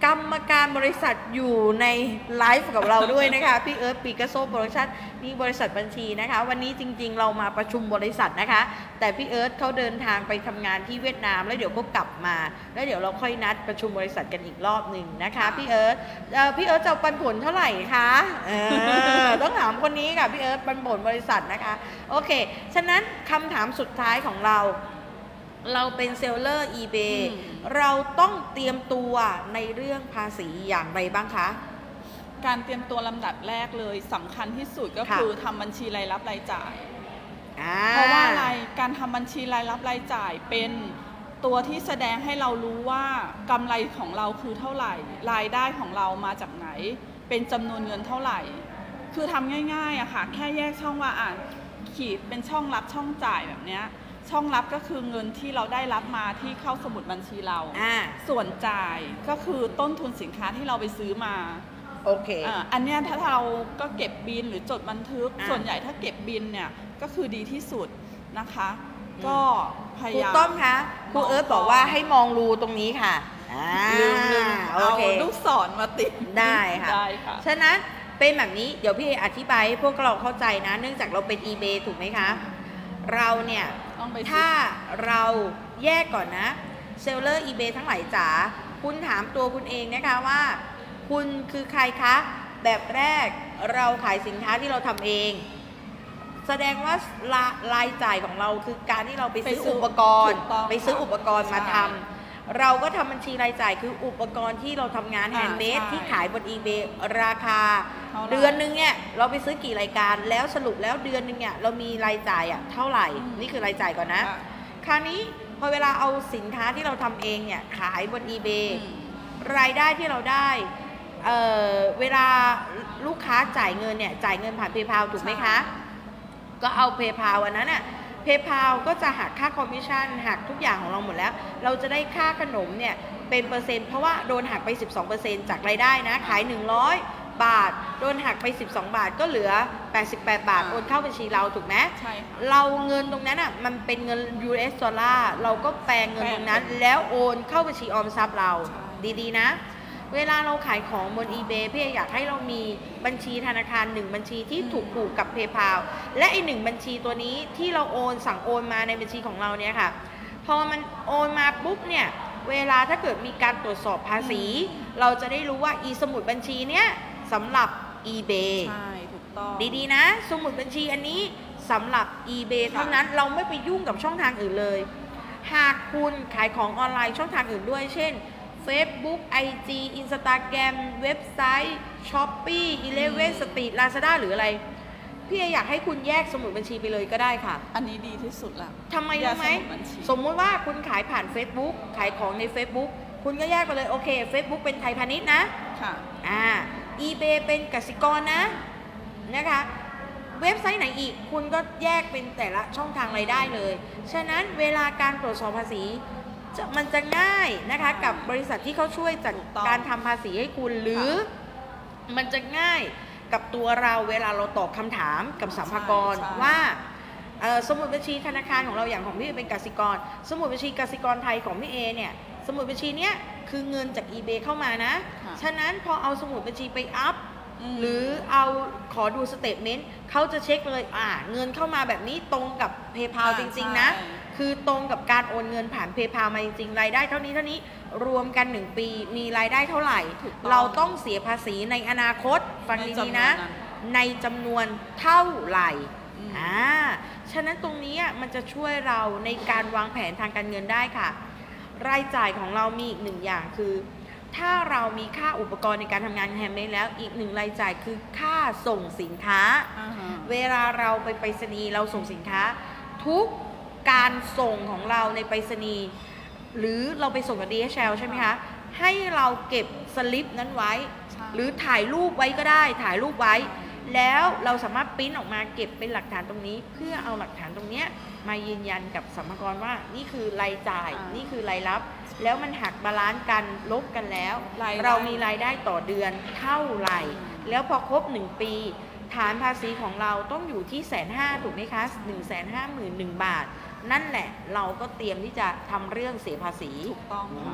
กรรมการบริษัทอยู่ในไลฟ์กับเราด้วยนะคะพี่เอิร์ธปีกัสโซโปรดักชั่นนี่บริษัทบัญชีนะคะวันนี้จริงๆเรามาประชุมบริษัทนะคะแต่พี่เอิร์ธเขาเดินทางไปทำงานที่เวียดนามแล้วเดี๋ยวก็กลับมาแล้วเดี๋ยวเราค่อยนัดประชุมบริษัทกันอีกรอบหนึ่งนะคะพี่เอิร์ธพี่เอิร์ธจะปันผลเท่าไหร่คะเออต้องถามคนนี้ค่ะพี่เอิร์ธปันผลบริษัทนะคะโอเคฉะนั้นคำถามสุดท้ายของเราเราเป็นเซลเลอร์ eBay เราต้องเตรียมตัวในเรื่องภาษีอย่างไรบ้างคะการเตรียมตัวลำดับแรกเลยสำคัญที่สุดก็คือทำบัญชีรายรับรายจ่ายเพราะว่าอะไรการทำบัญชีรายรับรายจ่ายเป็นตัวที่แสดงให้เรารู้ว่ากำไรของเราคือเท่าไหร่รายได้ของเรามาจากไหนเป็นจำนวนเงินเท่าไหร่คือทำง่ายๆอะค่ะแค่แยกช่องว่าอ่านขีดเป็นช่องรับช่องจ่ายแบบเนี้ยช่องรับก็คือเงินที่เราได้รับมาที่เข้าสมุดบัญชีเราส่วนจ่ายก็คือต้นทุนสินค้าที่เราไปซื้อมาโอเคอ่าอันเนี้ยถ้าเราก็เก็บบินหรือจดบันทึกส่วนใหญ่ถ้าเก็บบินเนี่ยก็คือดีที่สุดนะคะก็พยายามครูต้อมคะครูเอิร์ธบอกว่าให้มองรูตรงนี้ค่ะลืมลืมเอาลูกศรมาติดได้ค่ะได้ค่ะฉะนั้นเป็นแบบนี้เดี๋ยวพี่อธิบายให้พวกเราเข้าใจนะเนื่องจากเราเป็น eBay ถูกไหมคะเราเนี่ยถ้าเราแยกก่อนนะเซลเลอร์ eBay ทั้งหลายจ๋าคุณถามตัวคุณเองนะคะว่าคุณคือใครคะแบบแรกเราขายสินค้าที่เราทำเองแสดงว่ารายจ่ายของเราคือการที่เราไปซื้ออุปกรณ์ไปซื้ออุปกรณ์มาทำเราก็ทำบัญชีรายจ่ายคืออุปกรณ์ที่เราทำงานแฮนด์เมดที่ขายบน eBay ราคาเดือนนึงเนี่ยเราไปซื้อกี่รายการแล้วสรุปแล้วเดือนนึงเนี่ยเรามีรายจ่ายอ่ะเท่าไหร่นี่คือรายจ่ายก่อนนะคราวนี้พอเวลาเอาสินค้าที่เราทำเองเนี่ยขายบน eBay รายได้ที่เราได้เอ่อเวลาลูกค้าจ่ายเงินเนี่ยจ่ายเงินผ่าน PayPal ถูกไหมคะก็เอา PayPal อันนั้นน่ะ PayPal ก็จะหักค่าคอมมิชชั่นหักทุกอย่างของเราหมดแล้วเราจะได้ค่าขนมเนี่ยเป็นเปอร์เซ็นต์เพราะว่าโดนหักไป สิบสองเปอร์เซ็นต์ จากรายได้นะขายหนึ่งร้อยบาทโดนหักไปสิบสองบาทก็เหลือแปดสิบแปดบาทโอนเข้าบัญชีเราถูกไหมใช่เราเงินตรงนั้นอ่ะมันเป็นเงิน ยู เอส ดอลลาร์เราก็แปลงเงินตรงนั้นแล้วโอนเข้าบัญชีออมทรัพย์เราดีๆนะเวลาเราขายของบน eBay พี่อยากให้เรามีบัญชีธนาคารหนึ่งบัญชีที่ถูกผูกกับ PayPal และไอ้หนึ่งบัญชีตัวนี้ที่เราโอนสั่งโอนมาในบัญชีของเราเนี่ยค่ะพอมันโอนมาปุ๊บเนี่ยเวลาถ้าเกิดมีการตรวจสอบภาษีเราจะได้รู้ว่าอีสมุดบัญชีเนี้ยสำหรับ eBay ใช่ถูกต้องดีๆนะสมุดบัญชีอันนี้สำหรับ eBay เท่านั้นเราไม่ไปยุ่งกับช่องทางอื่นเลยหากคุณขายของออนไลน์ช่องทางอื่นด้วยเช่นFacebook ไอ จี Instagram เว็บไซต์ Shopee อีเลฟเว่น Street Lazada หรืออะไรพี่อยากให้คุณแยกสมุดบัญชีไปเลยก็ได้ค่ะอันนี้ดีที่สุดละทำไมรู้ไหมสมมุติว่าคุณขายผ่าน Facebook ขายของใน Facebook คุณก็แยกไปเลยโอเค Facebook เป็นไทยพาณิชย์นะค่ะอ่า eBay เป็นกสิกรนะนะคะเว็บไซต์ไหนอีกคุณก็แยกเป็นแต่ละช่องทางรายได้เลยฉะนั้นเวลาการตรวจสอบภาษีมันจะง่ายนะคะกับบริษัทที่เขาช่วยจัดการทำภาษีให้คุณหรือมันจะง่ายกับตัวเราเวลาเราตอบคำถามกับสรรพากรว่าสมุดบัญชีธนาคารของเราอย่างของพี่เป็นกสิกรสมุดบัญชีกสิกรไทยของพี่เอเนี่ยสมุดบัญชีเนี้ยคือเงินจาก eBay เข้ามานะฉะนั้นพอเอาสมุดบัญชีไปอัพหรือเอาขอดูสเตทเมนต์เขาจะเช็คเลยอ่าเงินเข้ามาแบบนี้ตรงกับ PayPal จริงๆนะคือตรงกับการโอนเงินผ่าน PayPal มาจริงๆรายได้เท่านี้เท่านี้รวมกันหนึ่งปีมีรายได้เท่าไหร่เราต้องเสียภาษีในอนาคตฟังดีๆนะในจำนวนเท่าไหร่อ่าฉะนั้นตรงนี้มันจะช่วยเราในการวางแผนทางการเงินได้ค่ะรายจ่ายของเรามีอีกหนึ่งอย่างคือถ้าเรามีค่าอุปกรณ์ในการทำงานแฮนด์เมดแล้วอีกหนึ่งรายจ่ายคือค่าส่งสินค้า uh-huh. เวลาเราไปไปรษณีย์เราส่งสินค้าทุกการส่งของเราในไปรษณีย์หรือเราไปส่งกับ ดี เอช แอล ใช่ไหมคะให้เราเก็บสลิปนั้นไว้หรือถ่ายรูปไว้ก็ได้ถ่ายรูปไว้แล้วเราสามารถปริ้นออกมาเก็บเป็นหลักฐานตรงนี้เพื่อเอาหลักฐานตรงนี้มายืนยันกับสรรพากรว่านี่คือรายจ่ายนี่คือรายรับแล้วมันหักบาลานซ์กันลบกันแล้วเรามีรายได้ต่อเดือนเท่าไหร่แล้วพอครบหนึ่งปีฐานภาษีของเราต้องอยู่ที่แสนห้าถูกไหมคะหนึ่งแสนห้าหมื่นหนึ่งบาทนั่นแหละเราก็เตรียมที่จะทำเรื่องเสียภาษีถูกต้อง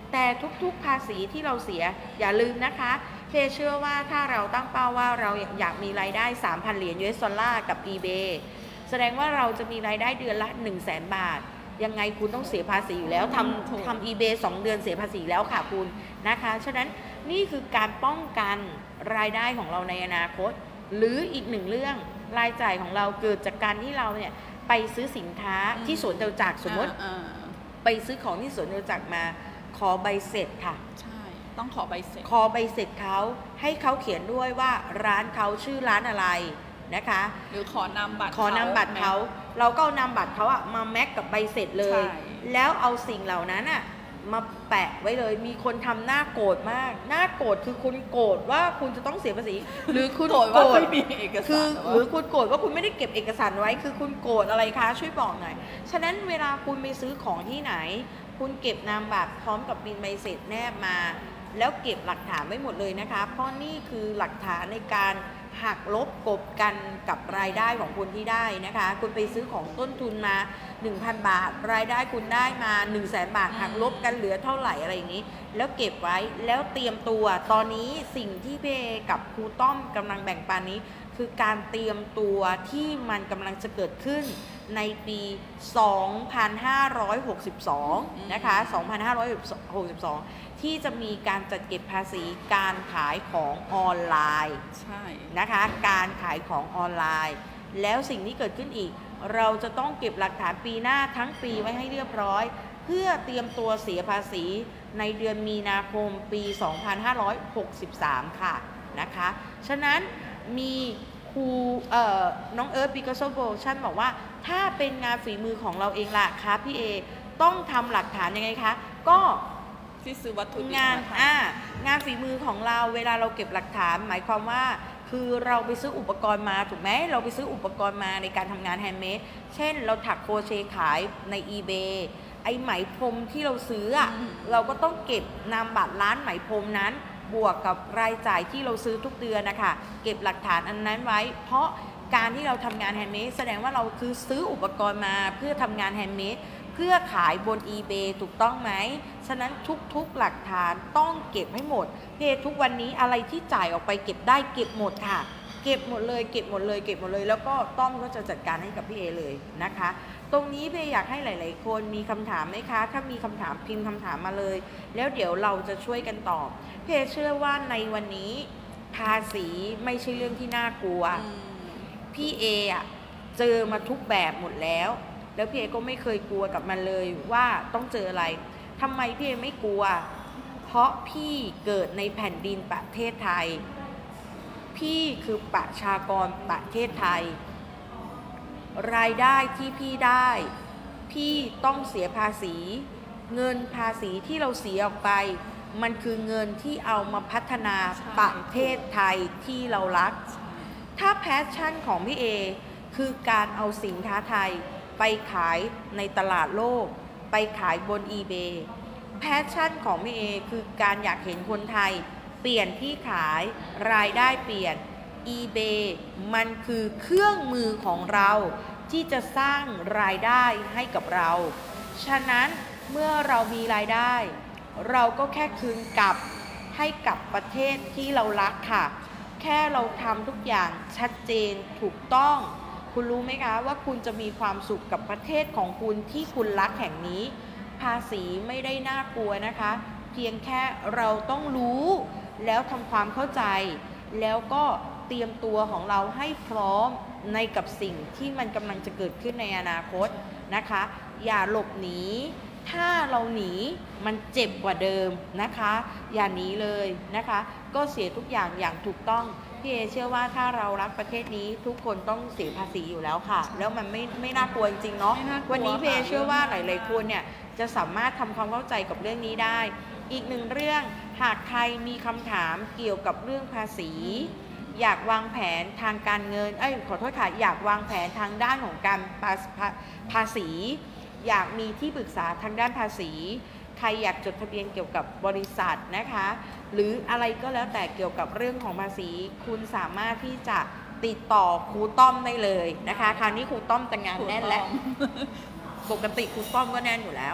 แต่ทุกๆภาษีที่เราเสียอย่าลืมนะคะเพเชื่อว่าถ้าเราตั้งเป้าว่าเราอยากมีรายได้ สามพัน เหรียญ ยู เอส ดอลลาร์กับ eBay แสดงว่าเราจะมีรายได้เดือนละ หนึ่งแสน บาทยังไงคุณต้องเสียภาษีอยู่แล้วทำทำ eBay สองเดือนเสียภาษีแล้วค่ะคุณนะคะฉะนั้นนี่คือการป้องกันรายได้ของเราในอนาคตหรืออีกหนึ่งเรื่องรายจ่ายของเราเกิดจากการที่เราเนี่ยไปซื้อสินค้าที่สวนจตุจักรสมมติไปซื้อของที่สวนจตุจักรมาขอใบเสร็จค่ะใช่ต้องขอใบเสร็จขอใบเสร็จเขาให้เขาเขียนด้วยว่าร้านเขาชื่อร้านอะไรนะคะหรือขอนำบัตรขอนำบัตรเขาเราก็เอานำบัตรเขาอะมาแม็กกับใบเสร็จเลยแล้วเอาสิ่งเหล่านั้นอะมาแปะไว้เลยมีคนทำหน้าโกรธมากหน้าโกรธคือคุณโกรธว่าคุณจะต้องเสียภาษีหรือคุณโกรธว่าไม่มีเอกสารคือหรือคุณโกรธว่าคุณไม่ได้เก็บเอกสารไว้คือคุณโกรธอะไรคะช่วยบอกหน่อยฉะนั้นเวลาคุณไปซื้อของที่ไหนคุณเก็บนามบัตรพร้อมกับบินใบเสร็จแนบมาแล้วเก็บหลักฐานไว้หมดเลยนะคะเพราะนี่คือหลักฐานในการหักลบกบกันกับรายได้ของคุณที่ได้นะคะคุณไปซื้อของต้นทุนมา หนึ่งพัน บาทรายได้คุณได้มา หนึ่งแสน บาทหักลบกันเหลือเท่าไหร่อะไรอย่างนี้แล้วเก็บไว้แล้วเตรียมตัวตอนนี้สิ่งที่เพ่กับครูต้อมกำลังแบ่งปันนี้คือการเตรียมตัวที่มันกำลังจะเกิดขึ้นในปี สองพันห้าร้อยหกสิบสอง นะคะ สองพันห้าร้อยหกสิบสอง ที่จะมีการจัดเก็บภาษีการขายของออนไลน์ใช่นะคะการขายของออนไลน์แล้วสิ่งที่เกิดขึ้นอีกเราจะต้องเก็บหลักฐานปีหน้าทั้งปีไว้ให้เรียบร้อยเพื่อเตรียมตัวเสียภาษีในเดือนมีนาคมปี สองพันห้าร้อยหกสิบสาม ค่ะนะคะฉะนั้นมีครูเอ่อน้องเอิร์ธปิกัสโซโบชั่นบอกว่าถ้าเป็นงานฝีมือของเราเองล่ะคะพี่เอต้องทำหลักฐานยังไงคะก็ที่ซื้อวัตถุดิบงานอ่างานฝีมือของเราเวลาเราเก็บหลักฐานหมายความว่าคือเราไปซื้ออุปกรณ์มาถูกไหมเราไปซื้ออุปกรณ์มาในการทำงานแฮนด์เมดเช่นเราถักโครเชต์ขายใน eBay ไอไหมพรมที่เราซื้ออ่ะเราก็ต้องเก็บนามบัตรร้านไหมพรมนั้นบวกกับรายจ่ายที่เราซื้อทุกเดือนนะคะเก็บหลักฐานอันนั้นไว้เพราะการที่เราทำงานแฮนด์เมดแสดงว่าเราคือซื้ออุปกรณ์มาเพื่อทำงานแฮนด์เมดเพื่อขายบน eBay ถูกต้องไหมฉะนั้นทุกๆหลักฐานต้องเก็บให้หมดเพจทุกวันนี้อะไรที่จ่ายออกไปเก็บได้เก็บหมดค่ะเก็บหมดเลยเก็บหมดเลยเก็บหมดเลยแล้วก็ต้อมก็จะจัดการให้กับพี่เอเลยนะคะตรงนี้พี่อยากให้หลายๆคนมีคำถามไหมคะถ้ามีคำถามพิมพ์คำถามมาเลยแล้วเดี๋ยวเราจะช่วยกันตอบพี่เชื่อว่าในวันนี้ภาษีไม่ใช่เรื่องที่น่ากลัวพี่เออะเจอมาทุกแบบหมดแล้วแล้วพี่เอก็ไม่เคยกลัวกับมันเลยว่าต้องเจออะไรทำไมพี่เอไม่กลัวเพราะพี่เกิดในแผ่นดินประเทศไทยพี่คือประชากรประเทศไทยรายได้ที่พี่ได้พี่ต้องเสียภาษีเงินภาษีที่เราเสียออกไปมันคือเงินที่เอามาพัฒนาประเทศไทยที่เรารักถ้าแพชชั่นของพี่เอคือการเอาสินค้าไทยไปขายในตลาดโลกไปขายบน eBay แพชชั่นของพี่เอคือการอยากเห็นคนไทยเปลี่ยนที่ขายรายได้เปลี่ยน eBay มันคือเครื่องมือของเราที่จะสร้างรายได้ให้กับเราฉะนั้นเมื่อเรามีรายได้เราก็แค่คืนกลับให้กับประเทศที่เรารักค่ะแค่เราทำทุกอย่างชัดเจนถูกต้องคุณรู้ไหมคะว่าคุณจะมีความสุขกับประเทศของคุณที่คุณรักแห่งนี้ภาษีไม่ได้น่ากลัวนะคะเพียงแค่เราต้องรู้แล้วทำความเข้าใจแล้วก็เตรียมตัวของเราให้พร้อมในกับสิ่งที่มันกำลังจะเกิดขึ้นในอนาคตนะคะอย่าหลบหนีถ้าเราหนีมันเจ็บกว่าเดิมนะคะอย่าหนีเลยนะคะก็เสียทุกอย่างอย่างถูกต้องพี่เอเชื่อว่าถ้าเรารักประเทศนี้ทุกคนต้องเสียภาษีอยู่แล้วค่ะแล้วมันไม่ไม่น่ากลัวจริงๆเนาะวันนี้พี่เอเชื่อว่าหลายๆคนเนี่ยจะสามารถทำความเข้าใจกับเรื่องนี้ได้อีกหนึ่งเรื่องหากใครมีคำถามเกี่ยวกับเรื่องภาษีอยากวางแผนทางการเงินเอ้ยขอโทษค่ะอยากวางแผนทางด้านของการภาษีอยากมีที่ปรึกษาทางด้านภาษีใครอยากจดทะเบียนเกี่ยวกับบริษัทนะคะหรืออะไรก็แล้วแต่เกี่ยวกับเรื่องของภาษีคุณสามารถที่จะติดต่อครูต้อมได้เลยนะคะคราวนี้ครูต้อมแต่งงานแน่นแล้วปกติครูต้อมก็แน่นอยู่แล้ว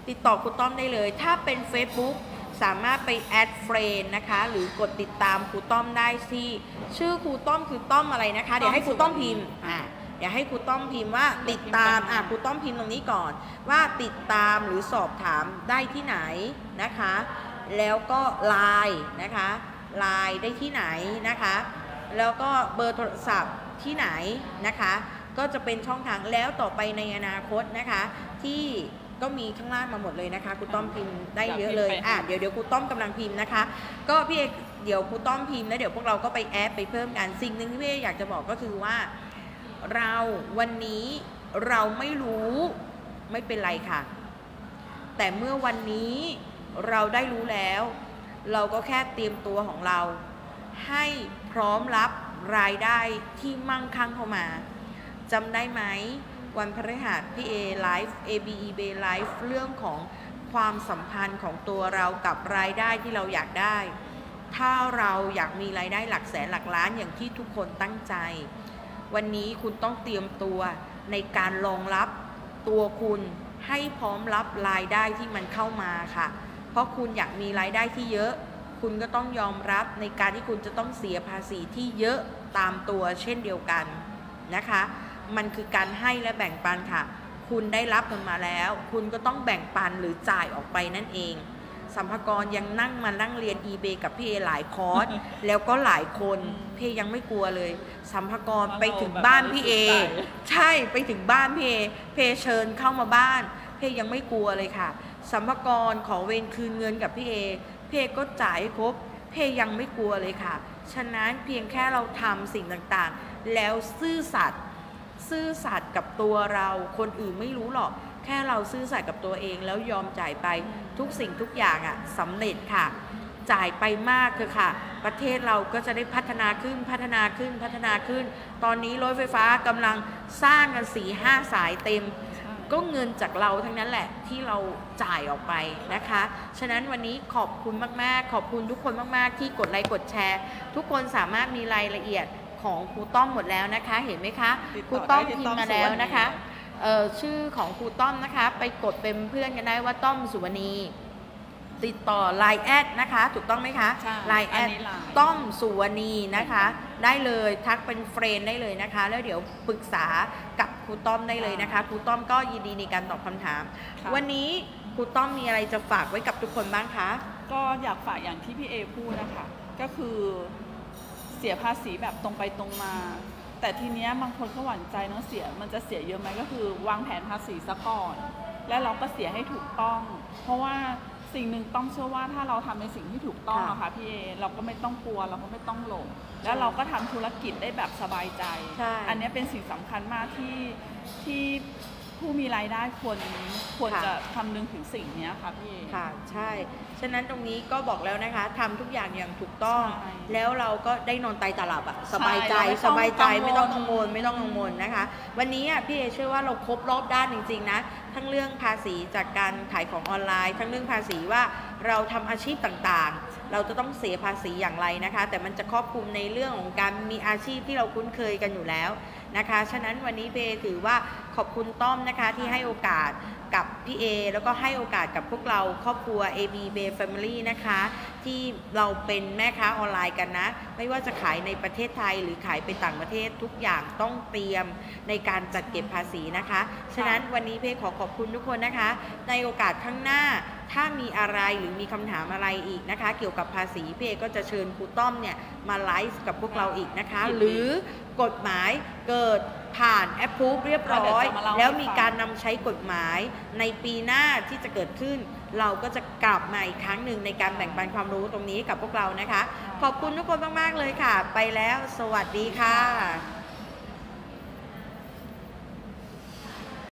ติดต่อครูต้อมได้เลยถ้าเป็น Facebook สามารถไปแอดเฟรนด์นะคะหรือกดติดตามครูต้อมได้ที่ชื่อครูต้อมคือต้อมอะไรนะคะเดี๋ยวให้ครูต้อมพิมพ์อ่าเดี๋ยวให้ครูต้อมพิมพ์ว่าติดตามอ่ะครูต้อมพิมพ์ตรงนี้ก่อนว่าติดตามหรือสอบถามได้ที่ไหนนะคะแล้วก็ไลน์นะคะไลน์ได้ที่ไหนนะคะแล้วก็เบอร์โทรศัพท์ที่ไหนนะคะก็จะเป็นช่องทางแล้วต่อไปในอนาคตนะคะที่ก็มีข้างล่างมาหมดเลยนะคะครูต้อมพิมพ์ได้เยอะเลยอ่ะเดี๋ยวเดี๋ยวครูต้อมกำลังพิมพ์นะคะก็พี่เอกเดี๋ยวครูต้อมพิมพ์แล้วเดี๋ยวพวกเราก็ไปแอดไปเพิ่มกันสิ่งหนึ่งที่พี่เอกอยากจะบอกก็คือว่าเราวันนี้เราไม่รู้ไม่เป็นไรค่ะแต่เมื่อวันนี้เราได้รู้แล้วเราก็แค่เตรียมตัวของเราให้พร้อมรับรายได้ที่มั่งคั่งเข้ามาจำได้ไหมวันพฤหัสพี่เอไลฟ์ เอ บี อี บี ไลฟ์เรื่องของความสัมพันธ์ของตัวเรากับรายได้ที่เราอยากได้ถ้าเราอยากมีรายได้หลักแสนหลักล้านอย่างที่ทุกคนตั้งใจวันนี้คุณต้องเตรียมตัวในการรองรับตัวคุณให้พร้อมรับรายได้ที่มันเข้ามาค่ะเพราะคุณอยากมีรายได้ที่เยอะคุณก็ต้องยอมรับในการที่คุณจะต้องเสียภาษีที่เยอะตามตัวเช่นเดียวกันนะคะมันคือการให้และแบ่งปันค่ะคุณได้รับมันมาแล้วคุณก็ต้องแบ่งปันหรือจ่ายออกไปนั่นเองสัมภากรยังนั่งมานั่งเรียน eBay กับพี่เอหลายคอร์ส แล้วก็หลายคนพี่ยังไม่กลัวเลยสัมภากรไปถึงบ้านพี่เอใช่ไปถึงบ้านพี่เอพี่เชิญเข้ามาบ้านพี่ยังไม่กลัวเลยค่ะสัมภากรขอเวรคืนเงินกับพี่เอพี่เอก็จ่ายครบพี่ยังไม่กลัวเลยค่ะฉะนั้นเพียงแค่เราทำสิ่งต่างๆแล้วซื่อสัตย์ซื่อสัตย์กับตัวเราคนอื่นไม่รู้หรอกแค่เราซื่อสัตย์กับตัวเองแล้วยอมจ่ายไปทุกสิ่งทุกอย่างอ่ะสำเร็จค่ะจ่ายไปมากคือค่ะประเทศเราก็จะได้พัฒนาขึ้นพัฒนาขึ้นพัฒนาขึ้นตอนนี้รถไฟฟ้ากำลังสร้างกันสี่ห้าสายเต็มก็เงินจากเราทั้งนั้นแหละที่เราจ่ายออกไปนะคะฉะนั้นวันนี้ขอบคุณมากๆขอบคุณทุกคนมากๆที่กดไลค์กดแชร์ทุกคนสามารถมีรายละเอียดของครูต้อมหมดแล้วนะคะเห็นไหมคะครูต้อมพิมพ์มาแล้วนะคะเอ่อชื่อของครูต้อมนะคะไปกดเป็นเพื่อนกันได้ว่าต้อมสุวรรณีติดต่อ ไลน์ แอดนะคะถูกต้องไหมคะ ไลน์ แอดต้อมสุวรรณีนะคะได้เลยทักเป็นเฟรนด์ได้เลยนะคะแล้วเดี๋ยวปรึกษากับครูต้อมได้เลยนะคะครูต้อมก็ยินดีในการตอบคำถามวันนี้ครูต้อมมีอะไรจะฝากไว้กับทุกคนบ้างคะก็อยากฝากอย่างที่พี่เอพูดนะคะก็คือเสียภาษีแบบตรงไปตรงมาแต่ทีเนี้ยบางคนเขาหวั่นใจเนาะเสียมันจะเสียเยอะไหมก็คือวางแผนภาษีซะก่อนและเราก็เสียให้ถูกต้องเพราะว่าสิ่งหนึ่งต้องเชื่อว่าถ้าเราทำในสิ่งที่ถูกต้องอะค่ะพี่เอเราก็ไม่ต้องกลัวเราก็ไม่ต้องหลงแล้วเราก็ทำธุรกิจได้แบบสบายใจอันนี้เป็นสิ่งสำคัญมากที่ที่ผู้มีรายได้ควรควรจะคำนึงถึงสิ่งนี้ค่ะพี่ค่ะใช่ฉะนั้นตรงนี้ก็บอกแล้วนะคะทำทุกอย่างอย่างถูกต้องแล้วเราก็ได้นอนตายตาหลับอะสบายใจสบายใจไม่ต้องกังวลไม่ต้องกังวลนะคะวันนี้อะพี่เอเชื่อว่าเราครบรอบด้านจริงๆนะทั้งเรื่องภาษีจากการขายของออนไลน์ทั้งเรื่องภาษีว่าเราทำอาชีพต่างๆเราจะต้องเสียภาษีอย่างไรนะคะแต่มันจะครอบคลุมในเรื่องของการมีอาชีพที่เราคุ้นเคยกันอยู่แล้วนะคะฉะนั้นวันนี้เบถือว่าขอบคุณต้อมนะคะที่ให้โอกาสกับพี่เอแล้วก็ให้โอกาสกับพวกเราครอบครัว เอ บี Bay Family นะคะที่เราเป็นแม่ค้าออนไลน์กันนะไม่ว่าจะขายในประเทศไทยหรือขายไปต่างประเทศทุกอย่างต้องเตรียมในการจัดเก็บภาษีนะคะฉะนั้นวันนี้เบขอขอบคุณทุกคนนะคะในโอกาสข้างหน้าถ้ามีอะไรหรือมีคำถามอะไรอีกนะคะเกี่ยวกับภาษีพี่เอก็จะเชิญครูต้อมเนี่ยมาไลฟ์กับพวกเราอีกนะคะหรือกฎหมายเกิดผ่านแอปพูฟเรียบร้อยแล้วมีการนำใช้กฎหมายในปีหน้าที่จะเกิดขึ้นเราก็จะกลับมาอีกครั้งหนึ่งในการแบ่งปันความรู้ตรงนี้กับพวกเรานะคะขอบคุณทุกคนมากๆเลยค่ะไปแล้วสวัสดีค่ะ